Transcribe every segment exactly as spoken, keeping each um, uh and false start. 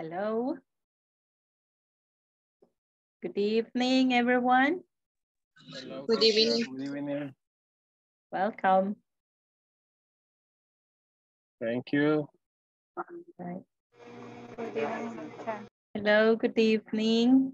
Hello. Good evening, everyone. Hello, good evening. Good evening. Welcome. Thank you. Right. Good evening. Hello, good evening.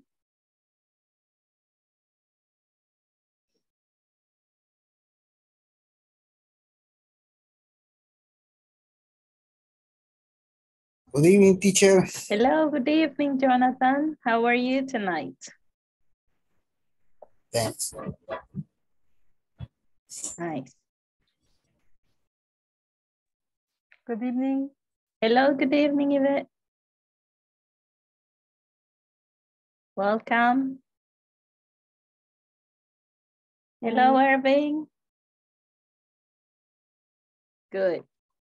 Good evening, teacher. Hello, good evening, Jonathan. How are you tonight? Thanks. Nice. Good evening. Hello, good evening, Yvette. Welcome. Hello, Irving. Good.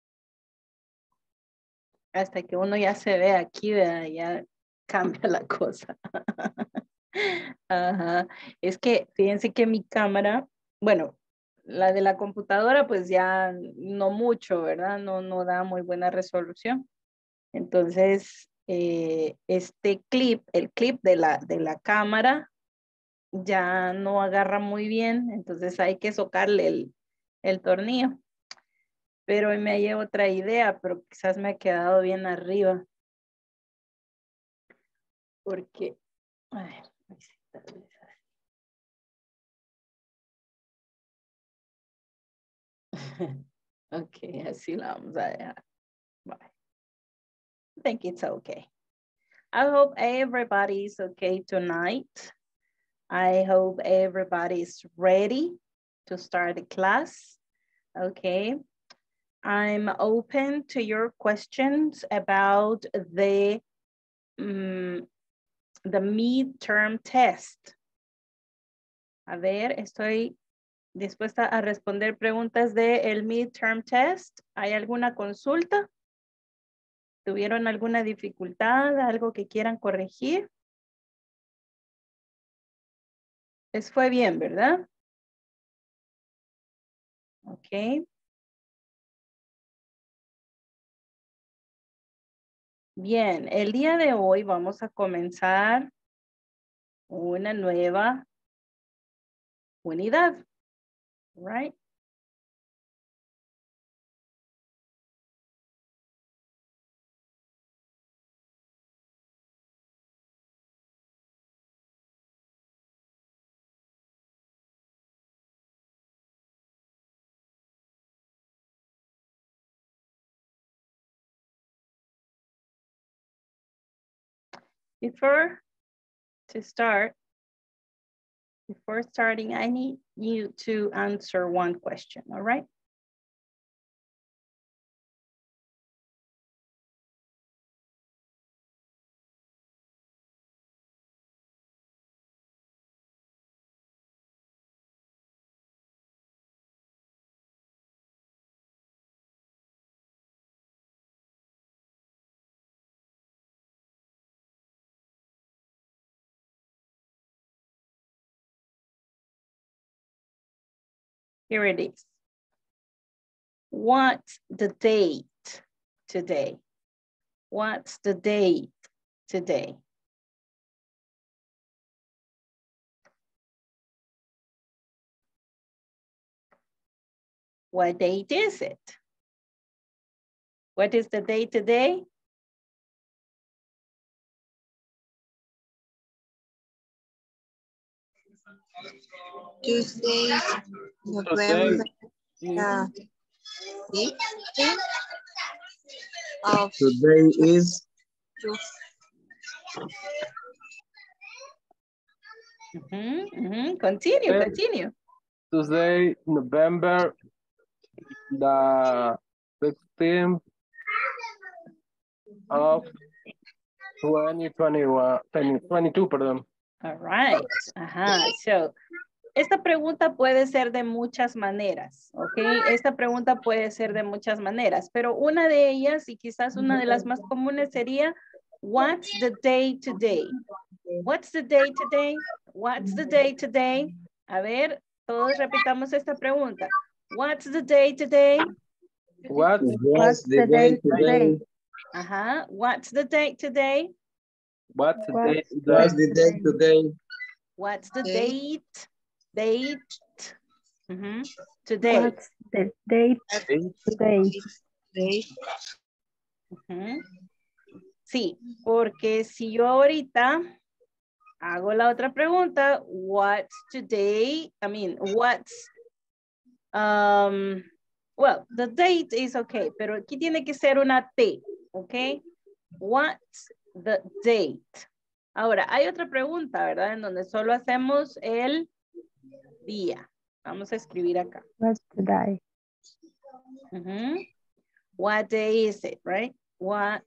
Hasta que uno ya se ve aquí, ¿verdad? Ya cambia la cosa. Ajá. Es que fíjense que mi cámara, bueno, la de la computadora pues ya no mucho, ¿verdad? No, no da muy buena resolución. Entonces, eh, este clip, el clip de la, de la cámara ya no agarra muy bien, entonces hay que socarle el, el tornillo. Pero hoy me hay otra idea, pero quizás me ha quedado bien arriba. Porque, a ver, tal vez así. Ok, así la vamos a dejar. Bye. I think it's okay. I hope everybody's okay tonight. I hope everybody's ready to start the class. Okay. I'm open to your questions about the, um, the midterm test. A ver, estoy dispuesta a responder preguntas de el midterm test. ¿Hay alguna consulta? ¿Tuvieron alguna dificultad? ¿Algo que quieran corregir? Les fue bien, ¿verdad? Ok. Bien, el día de hoy vamos a comenzar una nueva unidad, right? Before to start, before starting, I need you to answer one question, all right? Here it is. What's the date today? What's the date today? What date is it? What is the date today? Tuesday, November uh, of Today is Mm-hmm, mm-hmm. Continue, Okay. continue. Tuesday, November the sixteenth of twenty twenty-one, twenty twenty-two, perdón. All right. Ajá. So, esta pregunta puede ser de muchas maneras, ¿ok? Esta pregunta puede ser de muchas maneras, pero una de ellas y quizás una de las más comunes sería, what's the day today? What's the day today? What's the day today? A ver, todos repitamos esta pregunta. What's the day today? What? What's the day today? Uh-huh. What's the date today? What's the What's date What's today? the date today? What's the Date. date? Date. Mhm. Today. What's the date Date? today? Date. Ujú. Sí, porque si yo ahorita hago la otra pregunta, what's today? I mean, what's, um, well, the date is okay, pero aquí tiene que ser una T, ¿ok? What's the date? Ahora, hay otra pregunta, ¿verdad? En donde solo hacemos el día. Vamos a escribir acá. What's the day? Ujú. What day is it, right? What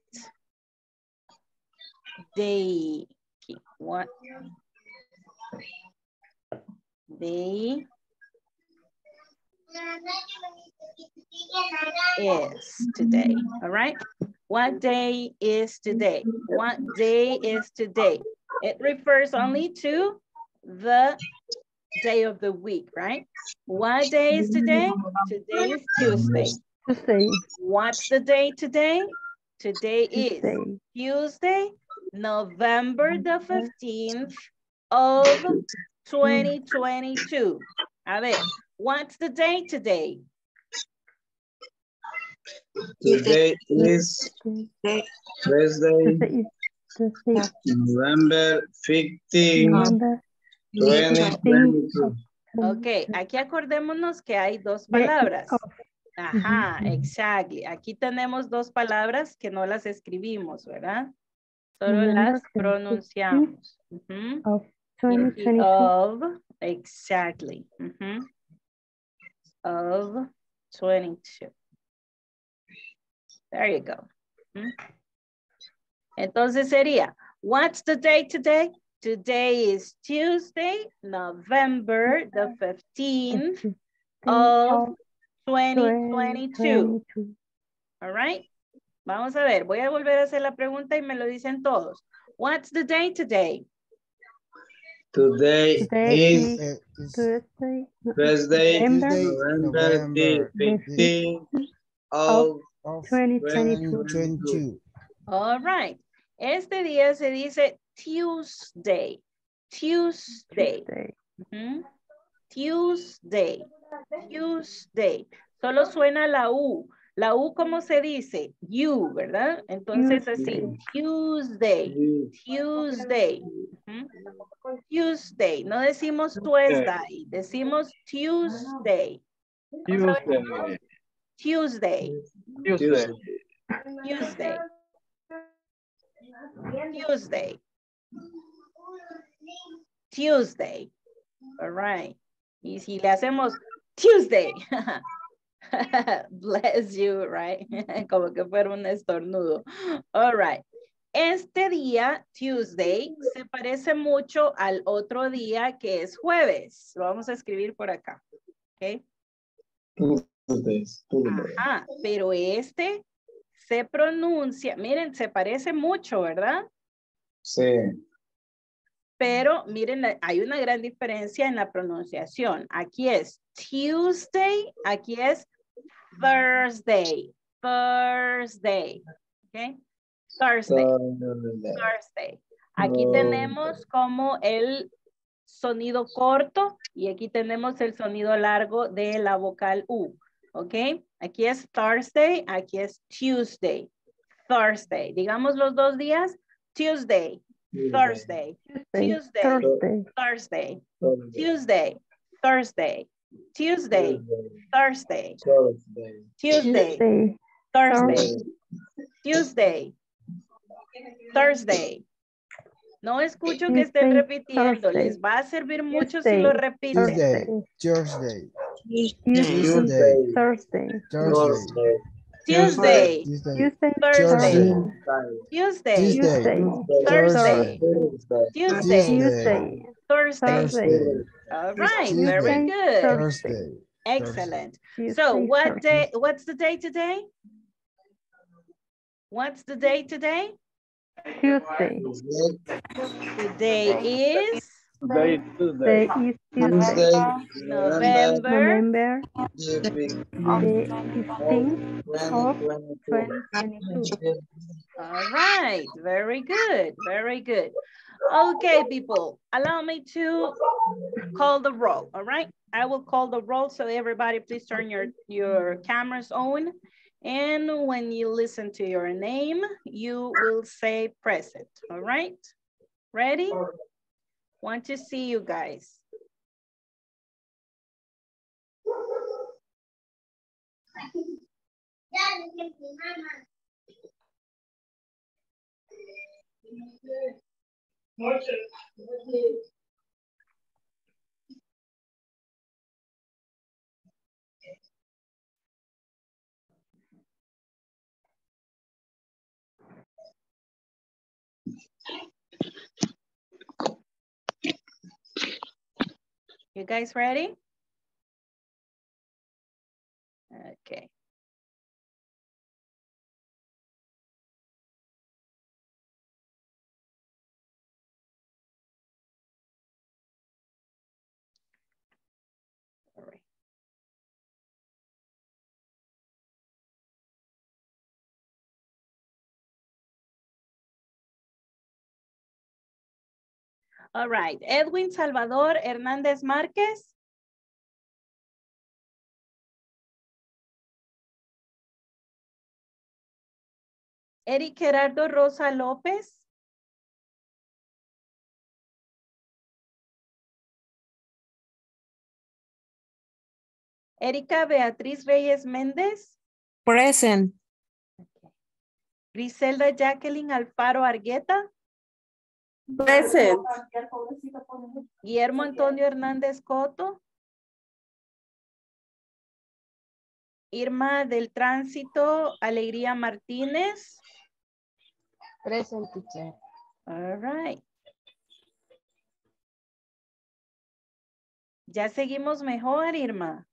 day? Okay. What day is today? All right. What day is today? What day is today? It refers only to the day of the week, right? What day is today? Today is Tuesday. Tuesday. What's the day today? Today is Tuesday. Tuesday, November the fifteenth of twenty twenty-two. A ver, what's the day today? Today is Tuesday. Thursday, Tuesday is Tuesday. November fifteenth, November twenty twenty-two. Ok, aquí acordémonos que hay dos Day palabras. of. Ajá, exactly. Aquí tenemos dos palabras que no las escribimos, ¿verdad? Solo November las pronunciamos. Ujú. Of Y twenty aquí twenty-two. of, exactly. Ujú. Of twenty-two. There you go. Ujú. Entonces sería, what's the date today? Today is Tuesday, November the fifteenth of twenty twenty-two. All right. Vamos a ver, voy a volver a hacer la pregunta y me lo dicen todos. What's the day today? Today Today is is Tuesday. Thursday, November November the fifteenth of twenty twenty-two. twenty-two. All right. Este día se dice Tuesday. Tuesday. Tuesday. Ujú. Tuesday. Tuesday. Solo suena la U. La U, ¿cómo se dice? You, ¿verdad? Entonces así. Tuesday. Tuesday. Ujú. Tuesday. No decimos Tuesday. Decimos Tuesday. Tuesday. Tuesday. Tuesday. Tuesday. Tuesday. Tuesday. All right. Y si le hacemos Tuesday. Bless you, right? Como que fuera un estornudo. All right. Este día, Tuesday, se parece mucho al otro día que es jueves. Lo vamos a escribir por acá. ¿Ok? Tuesdays, Tuesday. Ajá, pero este se pronuncia, miren, se parece mucho, ¿verdad? Sí. Pero miren, hay una gran diferencia en la pronunciación. Aquí es Tuesday, aquí es Thursday. Thursday. ¿Ok? Thursday. Thursday. Thursday. Aquí Thursday. tenemos como el sonido corto y aquí tenemos el sonido largo de la vocal U. ¿Ok? Aquí es Thursday, aquí es Tuesday. Thursday. Digamos los dos días. Tuesday. Thursday. Tuesday. Thursday. Thursday. Thursday. Tuesday. Thursday. Tuesday. Thursday. Thursday. Tuesday. Tuesday. Thursday. Tuesday. Thursday. No escucho que estén Tuesday, repitiendo. Thursday. Les va a servir mucho si Tuesday, lo repiten. Thursday. Tuesday, Tuesday. Tuesday, Thursday. Thursday, Tuesday. Tuesday, Tuesday. Thursday. Thursday. Tuesday. Tuesday, Thursday. Thursday. Tuesday. Tuesday. Thursday. Thursday. All right. Very Tuesday. good. Thursday, Excellent. Tuesday, So what Thursday. day, what's the day today? What's the day today? Tuesday. Today is Today is Tuesday. Today is Tuesday. Tuesday, November November the the fifteenth of twenty twenty-two. twenty twenty-two. All right, very good, very good. Okay, people, allow me to call the roll, all right? I will call the roll, so everybody please turn your, your cameras on. And when you listen to your name, you will say present, all right? Ready? Want to see you guys. You guys ready? Okay. All right. All right. Edwin Salvador Hernández Márquez. Eric Gerardo Rosa López. Erika Beatriz Reyes Méndez. Present. Okay. Griselda Jacqueline Alfaro Argueta. Present. Guillermo Antonio Hernández Coto. Irma del Tránsito Alegría Martínez. Present, teacher. All right. Ya seguimos mejor, Irma.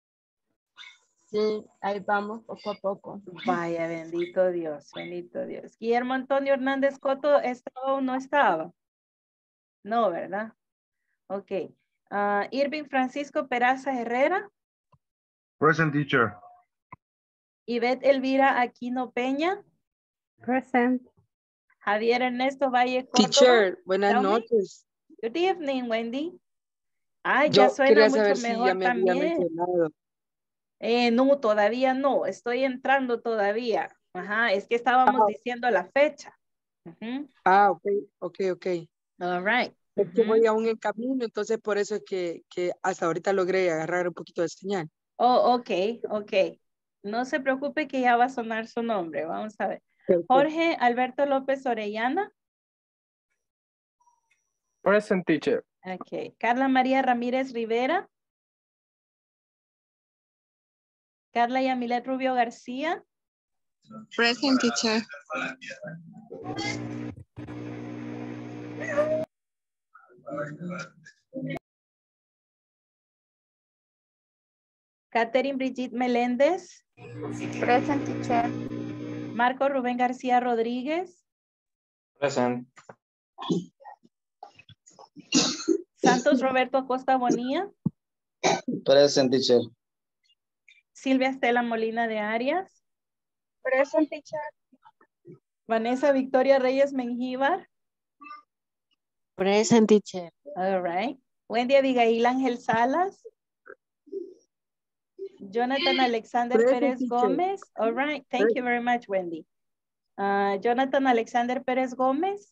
Sí, ahí vamos poco a poco. Vaya, bendito Dios, bendito Dios. Guillermo Antonio Hernández Coto, ¿estaba o no estaba? No, ¿verdad? Ok. Uh, Irving Francisco Peraza Herrera. Present, teacher. Ivette Elvira Aquino Peña. Present. Javier Ernesto Valle Córdoba. Teacher, buenas Tell me. noches. Good evening, Wendy. Ah, ya Yo suena quería mucho saber si mejor ya me había también. mencionado. Eh, no, todavía no. Estoy entrando todavía. Ajá, es que estábamos Ah, diciendo la fecha. Ujú. ah, ok, ok, ok. All right. Es que Ujú. voy aún en camino, entonces por eso es que, que hasta ahorita logré agarrar un poquito de señal. Oh, ok, ok. No se preocupe que ya va a sonar su nombre. Vamos a ver. Perfecto. Jorge Alberto López Orellana. Present, teacher. Ok. Carla María Ramírez Rivera. Carla Yamilet Rubio García. Present, teacher. Catherine Brigitte Meléndez. Present, teacher. Marco Rubén García Rodríguez. Present. Santos Roberto Acosta Bonilla. Present, teacher. Silvia Estela Molina de Arias. Present, teacher. Vanessa Victoria Reyes Mengíbar. Present, teacher. All right. Wendy Abigail Ángel Salas. Jonathan Alexander Present, Pérez teacher. Gómez. All right. Thank you very much, Wendy. Uh, Jonathan Alexander Pérez Gómez.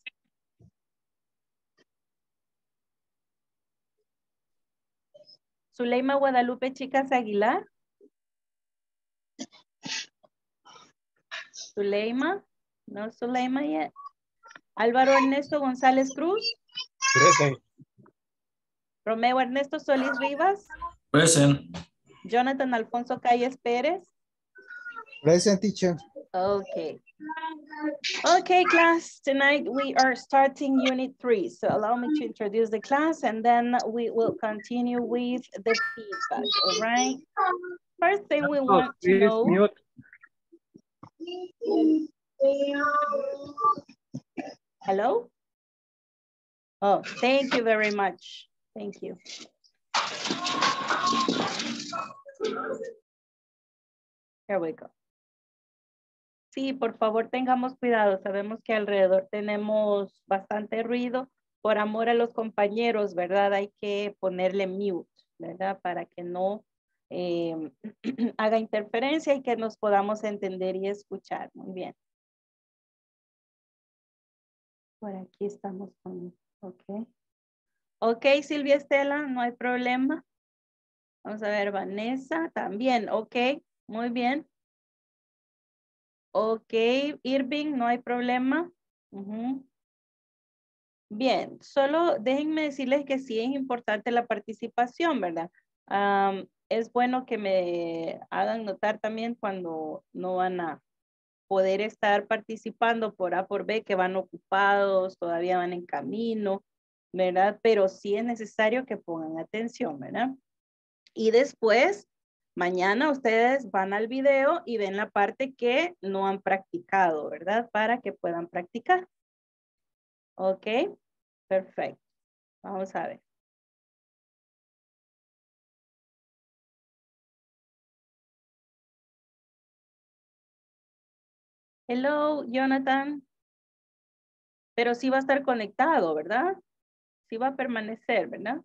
Zuleima Guadalupe Chicas Aguilar. Zuleima. No Zuleima yet. Álvaro Ernesto González Cruz. Present. Romeo Ernesto Solís Rivas. Present. Jonathan Alfonso Calles Pérez. Present, teacher. Okay. Okay, class, tonight we are starting unit three. So allow me to introduce the class and then we will continue with the feedback, all right? First thing we want to Please know. mute. Hello? Oh, thank you very much. Thank you. Here we go. Sí, por favor tengamos cuidado. Sabemos que alrededor tenemos bastante ruido. Por amor a los compañeros, ¿verdad? Hay que ponerle mute, ¿verdad? Para que no eh, haga interferencia y que nos podamos entender y escuchar. Muy bien. Por aquí estamos con... Ok. Ok, Silvia Estela, no hay problema. Vamos a ver, Vanessa también. Ok, muy bien. Ok, Irving, no hay problema. Uh-huh. Bien, solo déjenme decirles que sí es importante la participación, ¿verdad? Um, es bueno que me hagan notar también cuando no van a poder estar participando por A por B, que van ocupados, todavía van en camino, ¿verdad? Pero sí es necesario que pongan atención, ¿verdad? Y después, mañana ustedes van al video y ven la parte que no han practicado, ¿verdad? Para que puedan practicar. Ok, perfecto. Vamos a ver. Hello, Jonathan. Pero sí va a estar conectado, ¿verdad? Sí va a permanecer, ¿verdad?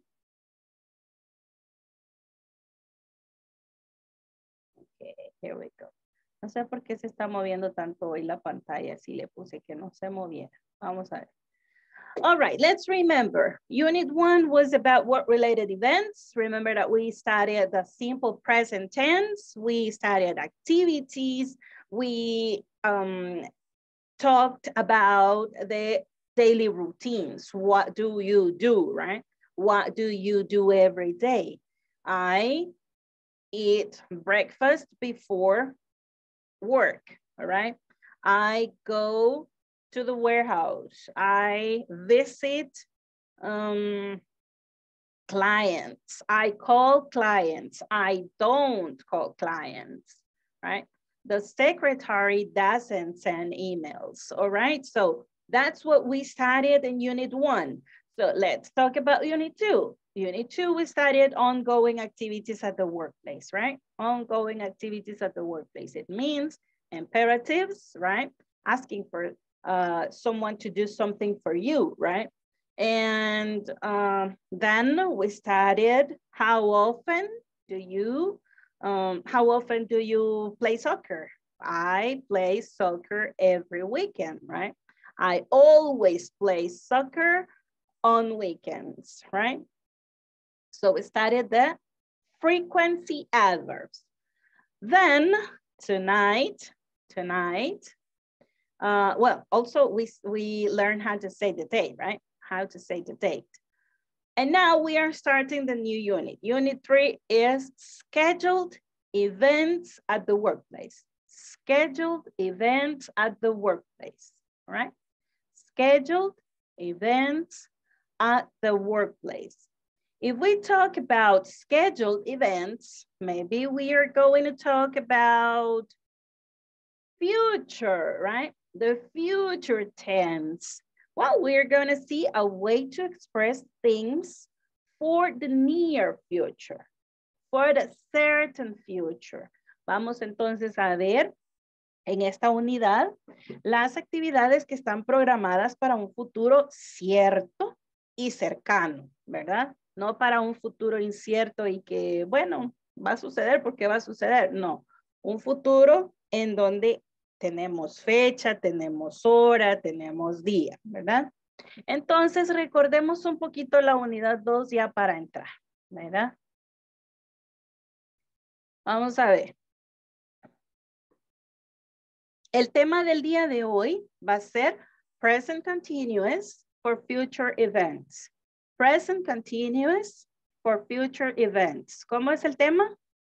Okay, here we go. No sé por qué se está moviendo tanto hoy la pantalla. Si le puse que no se moviera. Vamos a ver. All right, let's remember. Unit one was about work-related events. Remember that we studied the simple present tense. We studied activities. We um, talked about the daily routines. What do you do, right? What do you do every day? I eat breakfast before work, all right? I go to the warehouse. I visit um, clients. I call clients. I don't call clients, right? The secretary doesn't send emails, all right? So that's what we studied in unit one. So let's talk about unit two. Unit two, we studied ongoing activities at the workplace, right? Ongoing activities at the workplace. It means imperatives, right? Asking for uh, someone to do something for you, right? And uh, then we studied how often do you, um, how often do you play soccer? I play soccer every weekend, right? I always play soccer on weekends, right? So we studied the frequency adverbs. Then tonight, tonight, uh, well, also we, we learned how to say the date, right? How to say the date. And now we are starting the new unit. Unit three is scheduled events at the workplace. Scheduled events at the workplace, all right? Scheduled events at the workplace. If we talk about scheduled events, maybe we are going to talk about future, right? The future tense. Well, we're going to see a way to express things for the near future, for the certain future. Vamos entonces a ver en esta unidad las actividades que están programadas para un futuro cierto y cercano, ¿verdad? No para un futuro incierto y que, bueno, va a suceder porque va a suceder. No, un futuro en donde tenemos fecha, tenemos hora, tenemos día, ¿verdad? Entonces, recordemos un poquito la unidad dos ya para entrar, ¿verdad? Vamos a ver. El tema del día de hoy va a ser present continuous for future events. Present continuous for future events. ¿Cómo es el tema?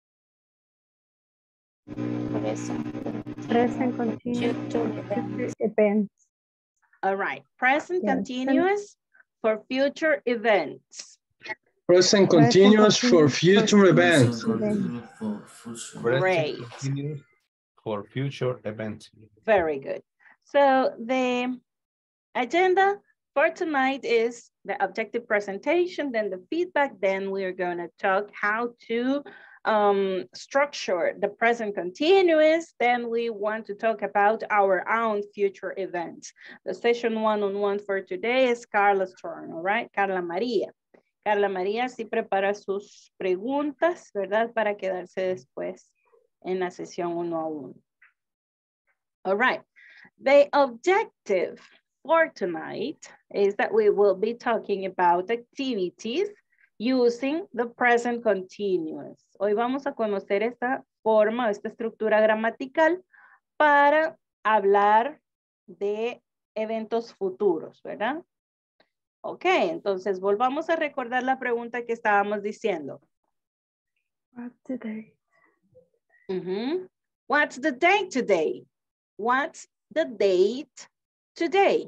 Present continuous events. All right. Present Yes. continuous for future events. Present continuous for future events. Great. For future events. Very good. So the agenda for tonight is the objective presentation, then the feedback, then we're going to talk how to um, structure the present continuous, then we want to talk about our own future events. The session one-on-one for today is Carla's turn, all right? Carla María. Carla María sí prepara sus preguntas, ¿verdad? Para quedarse después en la sesión uno a uno. All right. The objective for tonight is that we will be talking about activities using the present continuous. Hoy vamos a conocer esta forma, esta estructura gramatical para hablar de eventos futuros, ¿verdad? Ok, entonces volvamos a recordar la pregunta que estábamos diciendo. What's the date? Mm-hmm. What's the date today? What's the date today?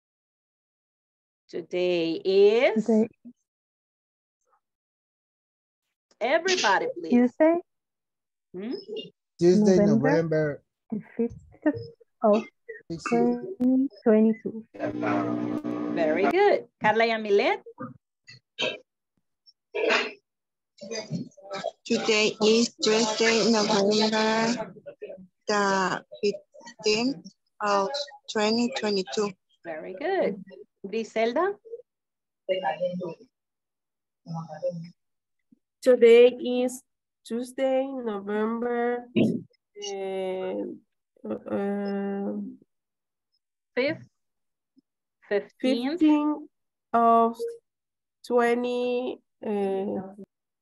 Today is... Today, Everybody, please. Tuesday, Hmm? Tuesday, November. November. the fifth of twenty twenty-two. Very good. Carla Yamilet? Today is Tuesday, November the fifteenth of twenty twenty-two. Very good. Griselda? Today is Tuesday, November uh, uh, Fifth? Fifteenth? fifteenth of twenty uh,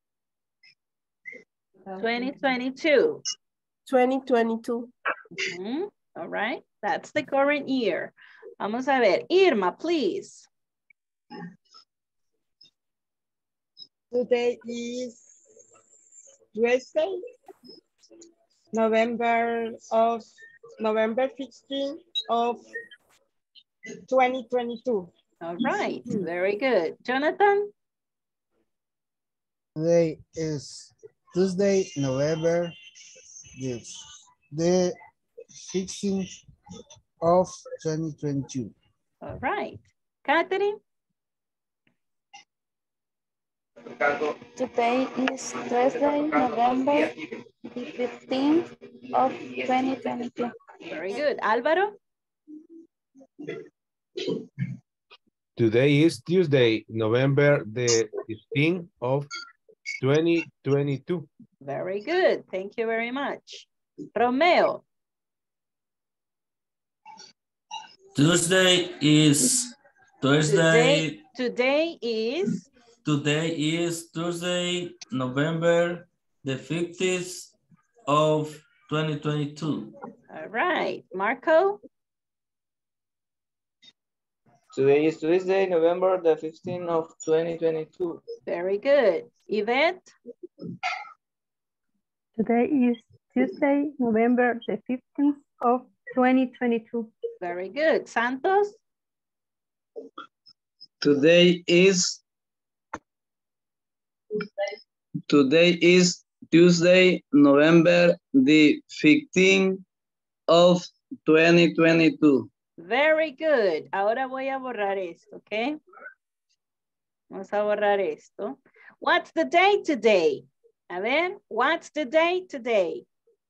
twenty twenty-two. twenty twenty-two. Mm-hmm. All right. That's the current year. Vamos a ver. Irma, please. Today is Tuesday, November of November fifteenth of twenty twenty-two. All right. Very good. Jonathan? Today is Tuesday, November the, the sixteenth of twenty twenty-two. All right. Catherine? Today is Thursday, November the fifteenth of twenty twenty-two. Very good. Álvaro? Today is Tuesday, November the fifteenth of twenty twenty-two. Very good. Thank you very much. Romeo? Tuesday is Thursday. Today, today is? Today is Tuesday, November the fifteenth of twenty twenty-two. All right. Marco? Today is Tuesday, November the fifteenth of twenty twenty-two. Very good. Yvette? Today is Tuesday, November the fifteenth of twenty twenty-two. Very good. Santos? Today is Today is Tuesday, November the fifteenth of twenty twenty-two. Very good. Ahora voy a borrar esto, ¿ok? Vamos a borrar esto. What's the date today? A ver, what's the date today?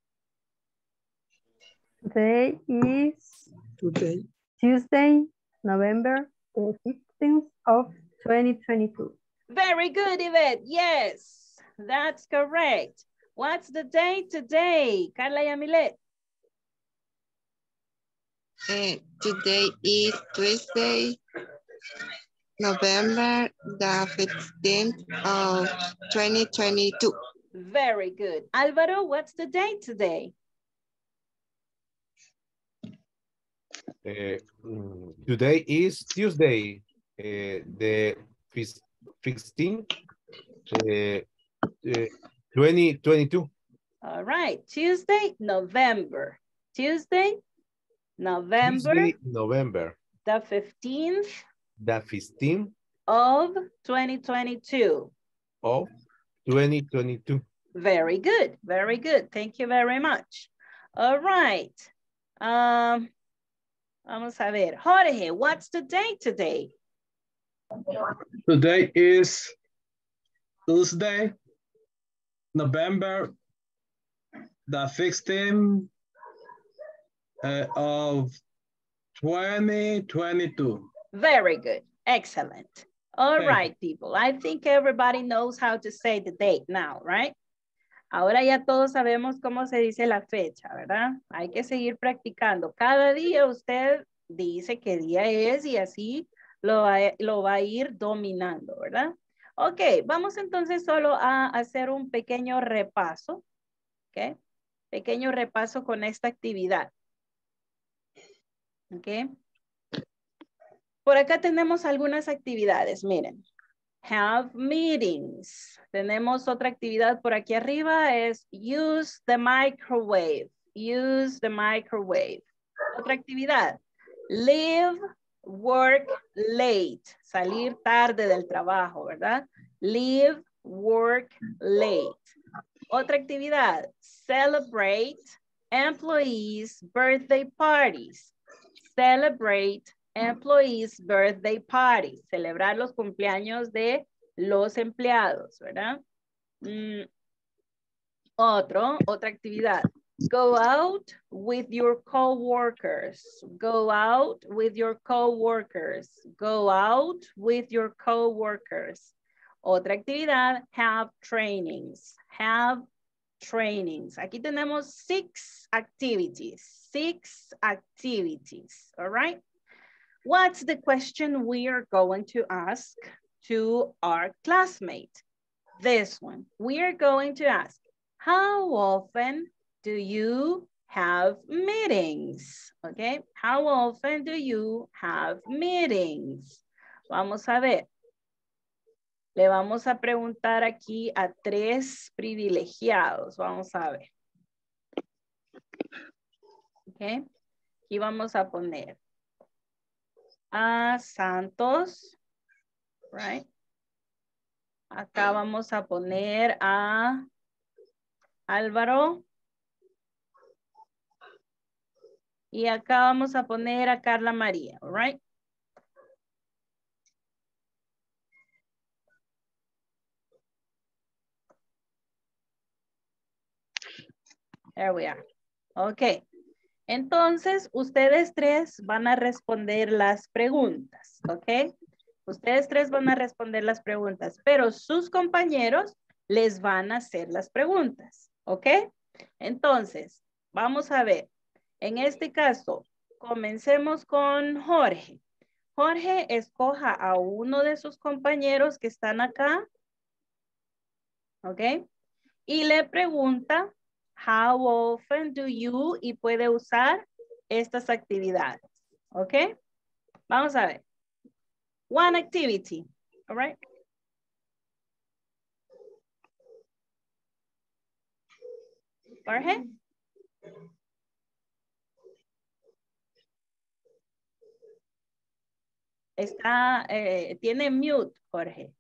Today is Today. Tuesday, November the fifteenth of twenty twenty-two. Very good, Yvette. Yes, that's correct. What's the date today? Carla Yamilet? Uh, today is Tuesday, November the fifteenth of twenty twenty-two. Very good. Alvaro, what's the date today? Uh, mm, today is Tuesday, uh, the fifteenth, uh, uh, twenty twenty-two. All right, Tuesday, November. Tuesday, November. Tuesday, November. The fifteenth. The fifteenth. Of twenty twenty-two. Of twenty twenty-two. Very good, very good. Thank you very much. All right. Um, vamos a ver. Jorge, what's the date today? Today is Tuesday, November the fifteenth uh, of twenty twenty-two. Very good. Excellent. All Thank right, people. I think everybody knows how to say the date now, right? Ahora ya todos sabemos cómo se dice la fecha, ¿verdad? Hay que seguir practicando. Cada día usted dice qué día es y así lo va, lo va a ir dominando, ¿verdad? Ok, vamos entonces solo a hacer un pequeño repaso. Ok, pequeño repaso con esta actividad. Ok. Por acá tenemos algunas actividades, miren. Have meetings. Tenemos otra actividad por aquí arriba, es use the microwave. Use the microwave. Otra actividad, leave work late. Salir tarde del trabajo, ¿verdad? Leave work late. Otra actividad, celebrate employees' birthday parties. Celebrate employees' birthday parties. Celebrar los cumpleaños de los empleados, ¿verdad? Mm. Otro, otra actividad. Go out with your co-workers. Go out with your co-workers. Go out with your co-workers. Otra actividad, have trainings. Have trainings. Aquí tenemos six activities. Six activities, all right? What's the question we are going to ask to our classmate? This one. We are going to ask, how often do you have meetings? Okay, how often do you have meetings? Vamos a ver. Le vamos a preguntar aquí a tres privilegiados. Vamos a ver. Ok, aquí vamos a poner a Santos, right? Acá vamos a poner a Álvaro. Y acá vamos a poner a Carla María, all right? There we are. Ok. Entonces, ustedes tres van a responder las preguntas, ¿ok? Ustedes tres van a responder las preguntas, pero sus compañeros les van a hacer las preguntas, ¿ok? Entonces, vamos a ver. En este caso, comencemos con Jorge. Jorge, escoja a uno de sus compañeros que están acá, ¿ok? Y le pregunta, how often do you, y puede usar estas actividades, ¿ok? Vamos a ver. One activity, all right? Jorge. Está, eh, tiene mute, Jorge.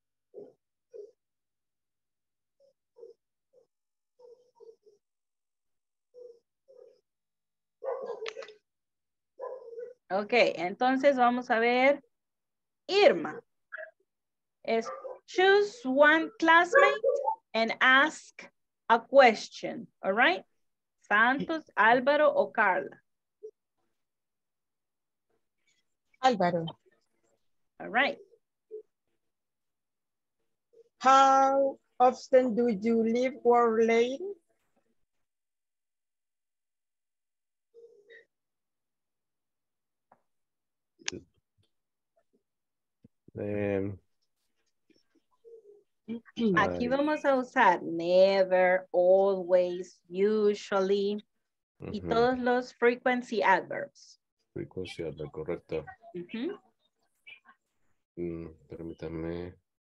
Ok, entonces vamos a ver. Irma. Es choose one classmate and ask a question, all right? Santos, Álvaro o Carla. Álvaro. All right. How often do you leave work late? Um, Aquí vamos a usar never, always, usually, uh-huh. y todos los frequency adverbs. Frequency adverb, correcto. Uh-huh. Mm, permítame.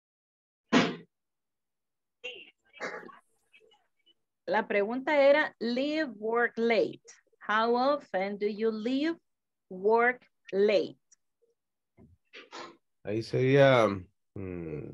La pregunta era, leave work late. How often do you leave work late? Ahí sería mm,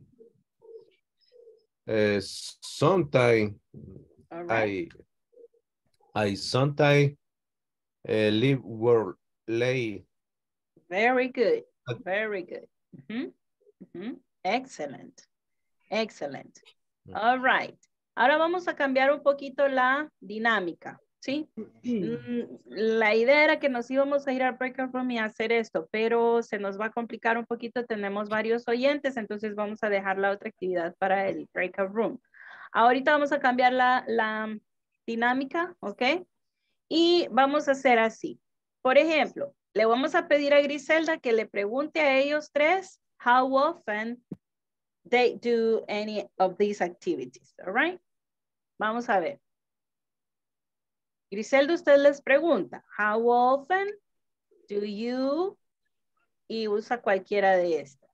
eh, sometime. All right. I, I sometimes uh, leave work late. Very good. Very good. Mm-hmm. Mm-hmm. Excellent. Excellent. All right. Ahora vamos a cambiar un poquito la dinámica, ¿sí? Mm, La idea era que nos íbamos a ir al breakout room y hacer esto, pero se nos va a complicar un poquito. Tenemos varios oyentes, entonces vamos a dejar la otra actividad para el breakout room. Ahorita vamos a cambiar la, la dinámica, ¿ok? Y vamos a hacer así. Por ejemplo, le vamos a pedir a Griselda que le pregunte a ellos tres how often they do any of these activities, all right? Vamos a ver. Griselda, usted les pregunta, how often do you, y usa cualquiera de estas.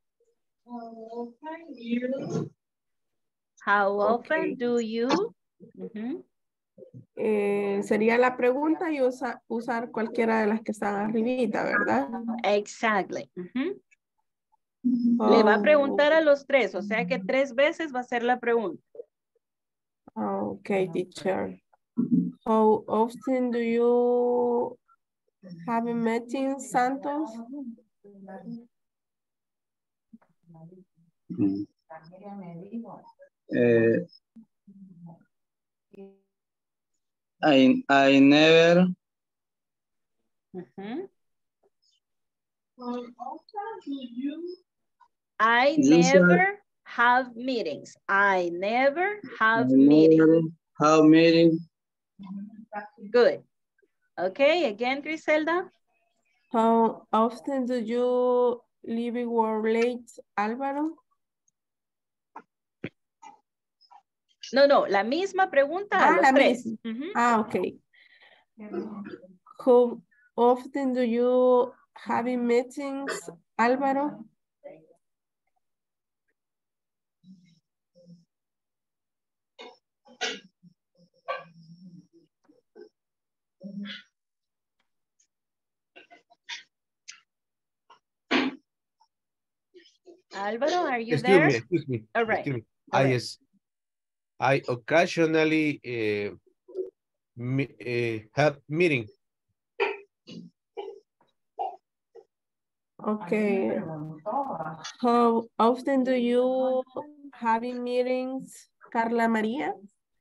How often Okay. do you? Uh-huh. Eh, sería la pregunta y usa, usar cualquiera de las que están arribita, ¿verdad? Exactly. Uh-huh. Le va a preguntar a los tres, o sea que tres veces va a ser la pregunta. Okay, teacher. How often do you have a meeting, Santos? Mm. Eh, I, I never Uh-huh. I Usually- never have meetings. I never have I meetings. never have meeting. Good. Okay, again, Griselda. How often do you leave work late, Álvaro? No, no, la misma pregunta a Ah, los la tres. misma. Ujú. Ah, okay. How often do you have meetings, Álvaro? Álvaro, are you Excuse there? me, excuse me. All right. Excuse me. All I, right. is, I occasionally uh, me, uh, have meeting. Okay. How often do you have meetings, Carla María?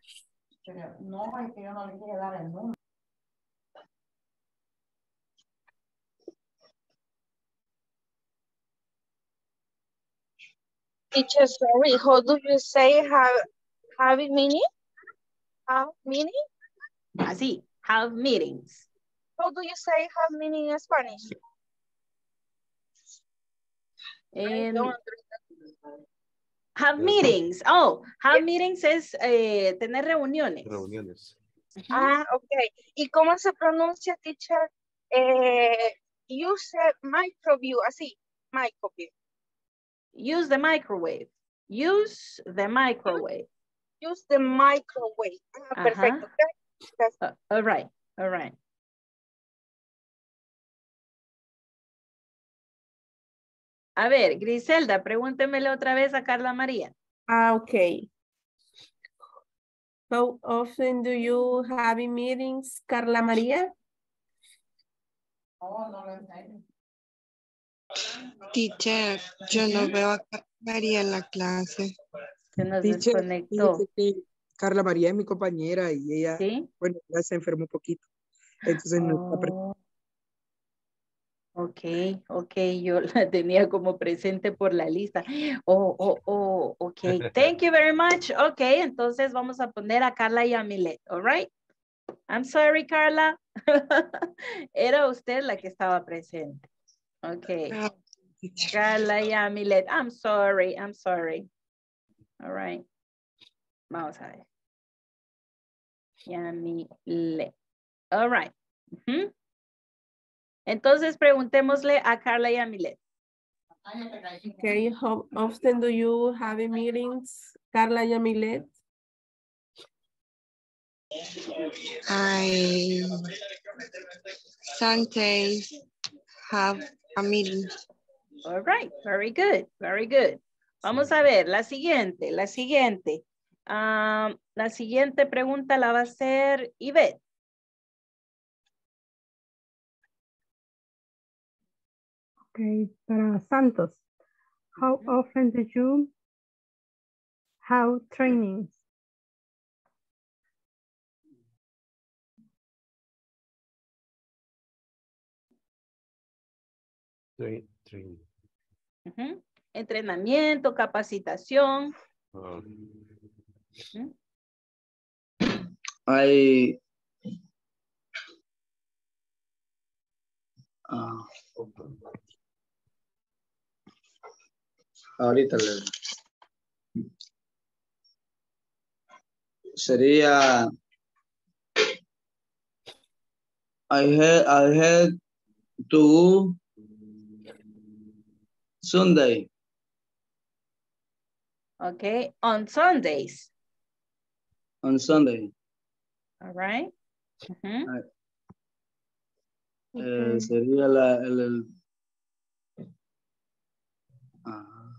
Teacher, sorry, how do you say have, having meaning? Have meaning? Así, have meetings. How do you say have meaning in Spanish? I Um, don't understand. have meetings. Oh, have meetings es eh, tener reuniones. Reuniones. Ujú. Ah, ok. ¿Y cómo se pronuncia, teacher? Eh, use microview, así, microview. Use the microwave. Use the microwave. Use the microwave. Ah, Ajá. perfecto. Gracias. Uh, all right, all right. A ver, Griselda, pregúntemele otra vez a Carla María. Ah, okay. How often do you have meetings, Carla María? Teacher, yo no veo a María en la clase. Se nos Teacher, desconectó. fíjese que Carla María es mi compañera y ella, ¿Sí? bueno, ya se enfermó un poquito. Entonces no está presente. Oh, ok, ok, yo la tenía como presente por la lista. Oh, oh, oh, ok. Thank you very much. Ok, entonces vamos a poner a Carla y a Milet, all right? I'm sorry, Carla. Era usted la que estaba presente. Ok. Ah, teacher. Carla y a Milet. I'm sorry, I'm sorry. All right. Vamos a ver. Yamilet. All right. Ujú. Entonces preguntémosle a Carla y a Milet. Okay, how often do you have meetings, Carla Yamilet? I sometimes have a meeting. All right, very good, very good. Vamos a ver, la siguiente, la siguiente. Ah, la siguiente pregunta la va a hacer Ivette. Okay, para Santos. How often do you have trainings? Train, train. Ujú. Entrenamiento, capacitación. Oh. Ujú. I ah, ahorita le sería I had I had to Sunday. Okay, on Sundays. On Sunday. All right. Ujú. Eh, sería la el, el ah,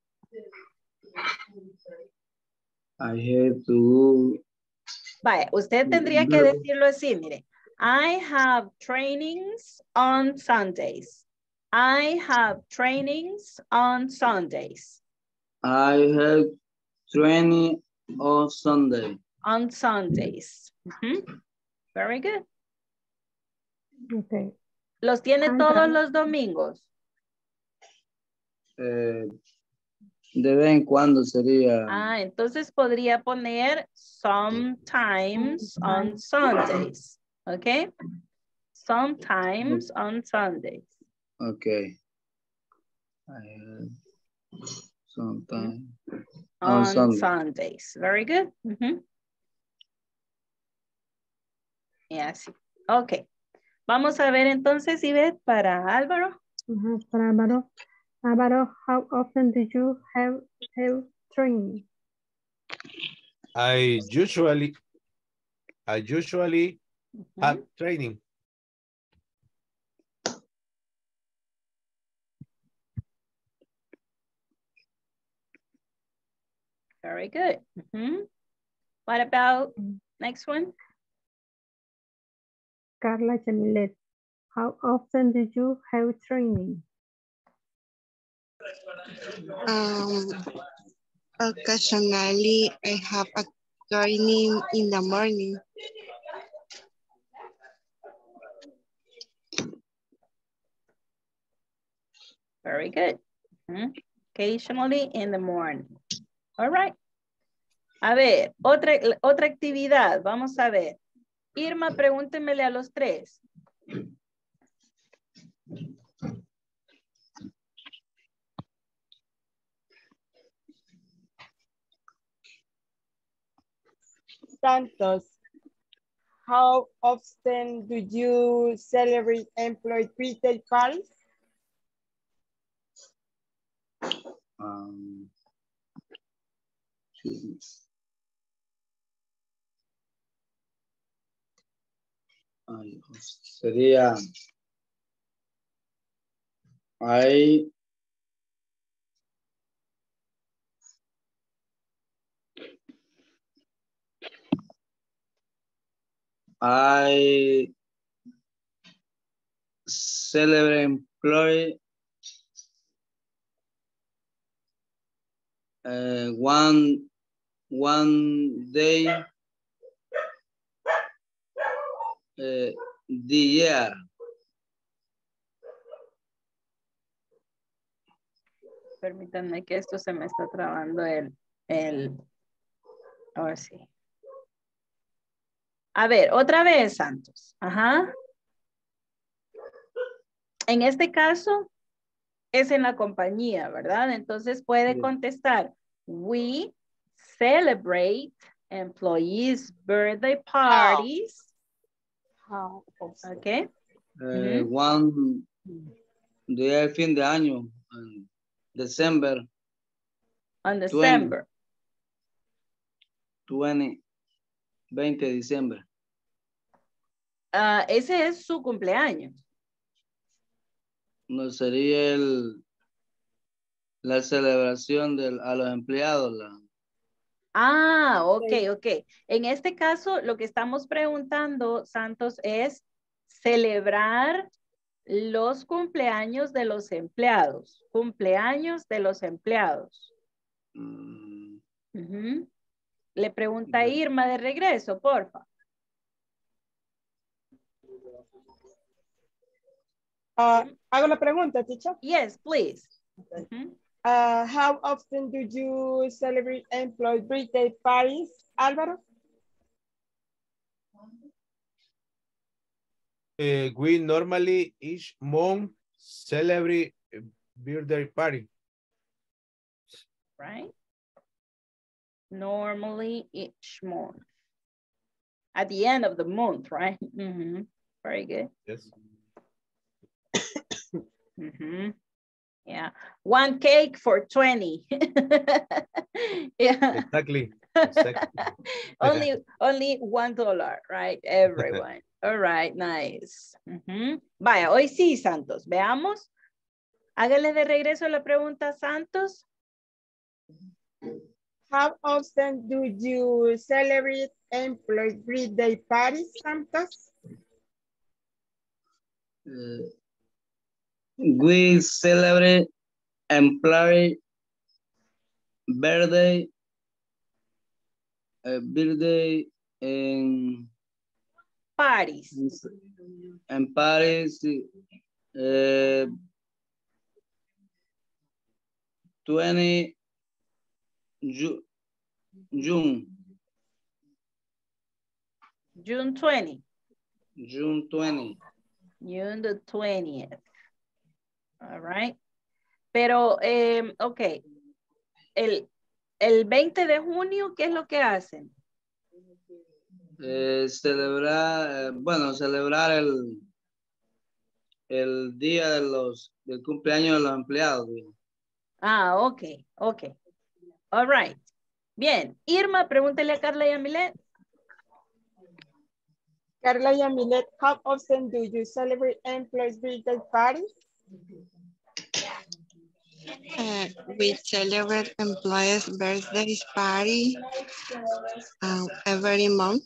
I had to Vaya, usted tendría que decirlo así, mire. I have trainings on Sundays. I have trainings on Sundays. I had training on Sunday. On Sundays. Ujú. Very good. Okay. ¿Los tiene I todos got- los domingos? Eh, de vez en cuando sería Ah, entonces podría poner sometimes on Sundays. ¿Ok? Sometimes on Sundays. okay. I had sometime On, on Sunday. Sundays. Very good. Ujú. Y así. Ok. Vamos a ver entonces, Ivette, para Álvaro. Ajá, para Álvaro. Álvaro, how often do you have, have training? I usually, I usually have training. Very good. Mhm. What about next one? Carla Jamilet, how often do you have training? Um, occasionally, I have a training in the morning. Very good. Mhm. Occasionally in the morning. All right. A ver, otra, otra actividad. Vamos a ver. Irma, pregúntemele a los tres. Santos, how often do you celebrate employee retail cards? Um, ay, sería I I celebrate employee uh, one one day uh, the year. Permítanme que esto se me está trabando el, el, ahora sí. A ver, otra vez, Santos. Ajá. En este caso, es en la compañía, ¿verdad? Entonces puede contestar, we celebrate employees' birthday parties. How Ok. Uh, Ujú. One día de fin de año, en December On December. veinte, veinte de diciembre. Ah, ese es su cumpleaños. No sería el la celebración del, a los empleados. La, Ah, ok, ok. En este caso, lo que estamos preguntando, Santos, es celebrar los cumpleaños de los empleados. Cumpleaños de los empleados. mm, Ujú. Le pregunta Irma de regreso, porfa. Uh, hago la pregunta, teacher. Yes, please. Mm-hmm. Uh, how often do you celebrate employee birthday parties, Álvaro? Uh, we normally each month celebrate a birthday party. Right? Normally each month. At the end of the month, right? Mm-hmm. Very good. Yes. Mm-hmm. Yeah. One cake for twenty. Yeah. Exactly. Exactly. only, only one dollar, right? Everyone. All right, nice. Mm-hmm. Vaya, hoy sí, Santos. Veamos. Hágale de regreso la pregunta, Santos. How often do you celebrate employee birthday parties, Santos? Uh, we celebrate employee birthday, uh, birthday in parties. And parties, uh, twenty Ju June. June twentieth. June twentieth. June the twentieth. All right. Pero, eh, ok. El, el veinte de junio, ¿qué es lo que hacen? Eh, celebrar, eh, bueno, celebrar el, el día de los, del cumpleaños de los empleados. Digo. Ah, ok, ok. All right. Bien. Irma, pregúntele a Carla y a Milet. Carla y Milet, how often do you celebrate employees' birthday parties? Uh, we celebrate employees' birthdays party uh, every month.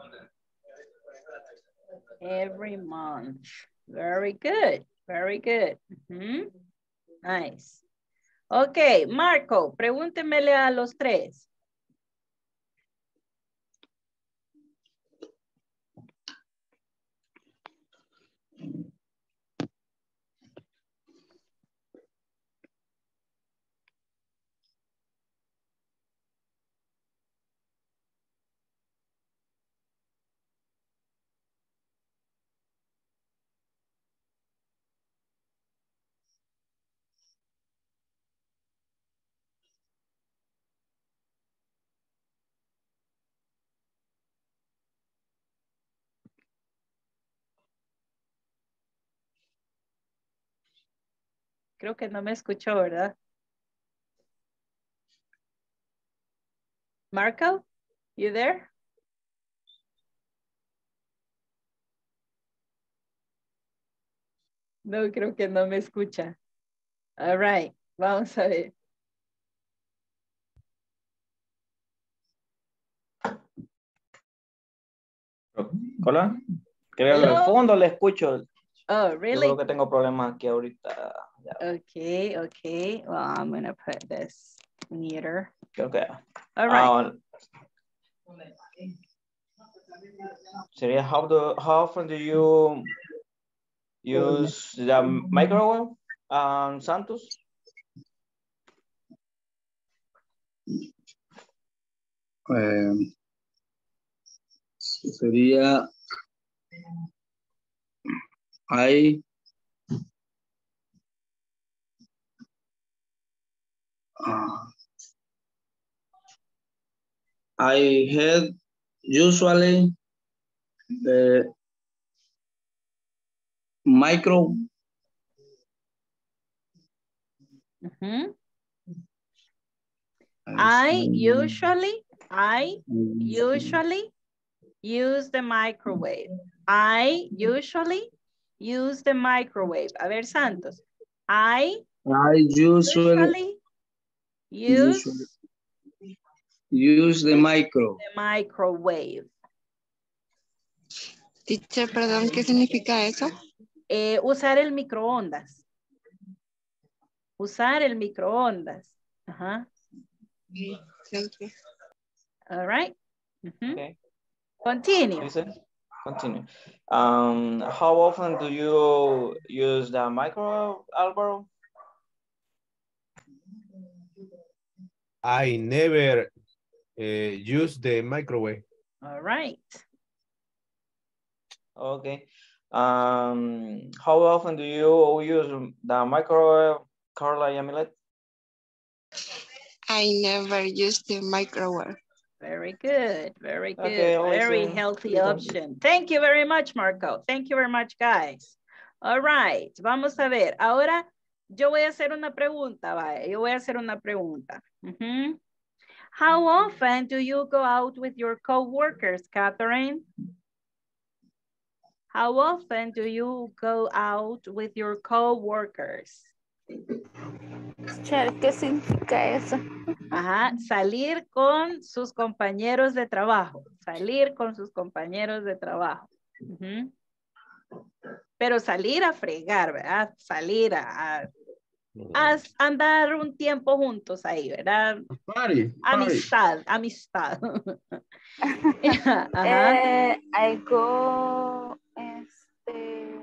Every month. Very good. Very good. Mm-hmm. Nice. Ok, Marco, pregúntemele a los tres. Creo que no me escuchó, ¿verdad? Marco, you there? No, creo que no me escucha. All right, vamos a ver. Hola. Creo que al fondo le escucho. Oh, really? Yo creo que tengo problemas aquí ahorita. Okay, okay. Well, I'm gonna put this neater. Okay. All right. Uh, sería how do how often do you use the microwave, um, Santos? Eh, sería I uh, I had usually the micro. Mm-hmm. I usually, I usually use the microwave. I usually use the microwave. A ver, Santos. I, I usually, use usually use the micro. The microwave. Teacher, perdón, ¿qué significa eso? Eh, usar el microondas. Usar el microondas. Ajá. Okay, thank you. All right. Mm-hmm. Okay. Continue. Listen. continue. Um, how often do you use the microwave, Alvaro? I never uh, use the microwave. All right. Okay. Um, how often do you use the microwave, Carla Yamilet? I never use the microwave. Very good, very good. Okay, Very listen, healthy listen. option. Thank you very much, Marco. Thank you very much, guys. All right, vamos a ver. Ahora yo voy a hacer una pregunta, vaya. Yo voy a hacer una pregunta. Uh-huh. How often do you go out with your co-workers, Catherine? How often do you go out with your co-workers? ¿Qué significa eso? Ajá, salir con sus compañeros de trabajo. Salir con sus compañeros de trabajo. Uh-huh. Pero salir a fregar, ¿verdad? Salir a, a, a andar un tiempo juntos ahí, ¿verdad? Party, party. Amistad, amistad. eh, I go este,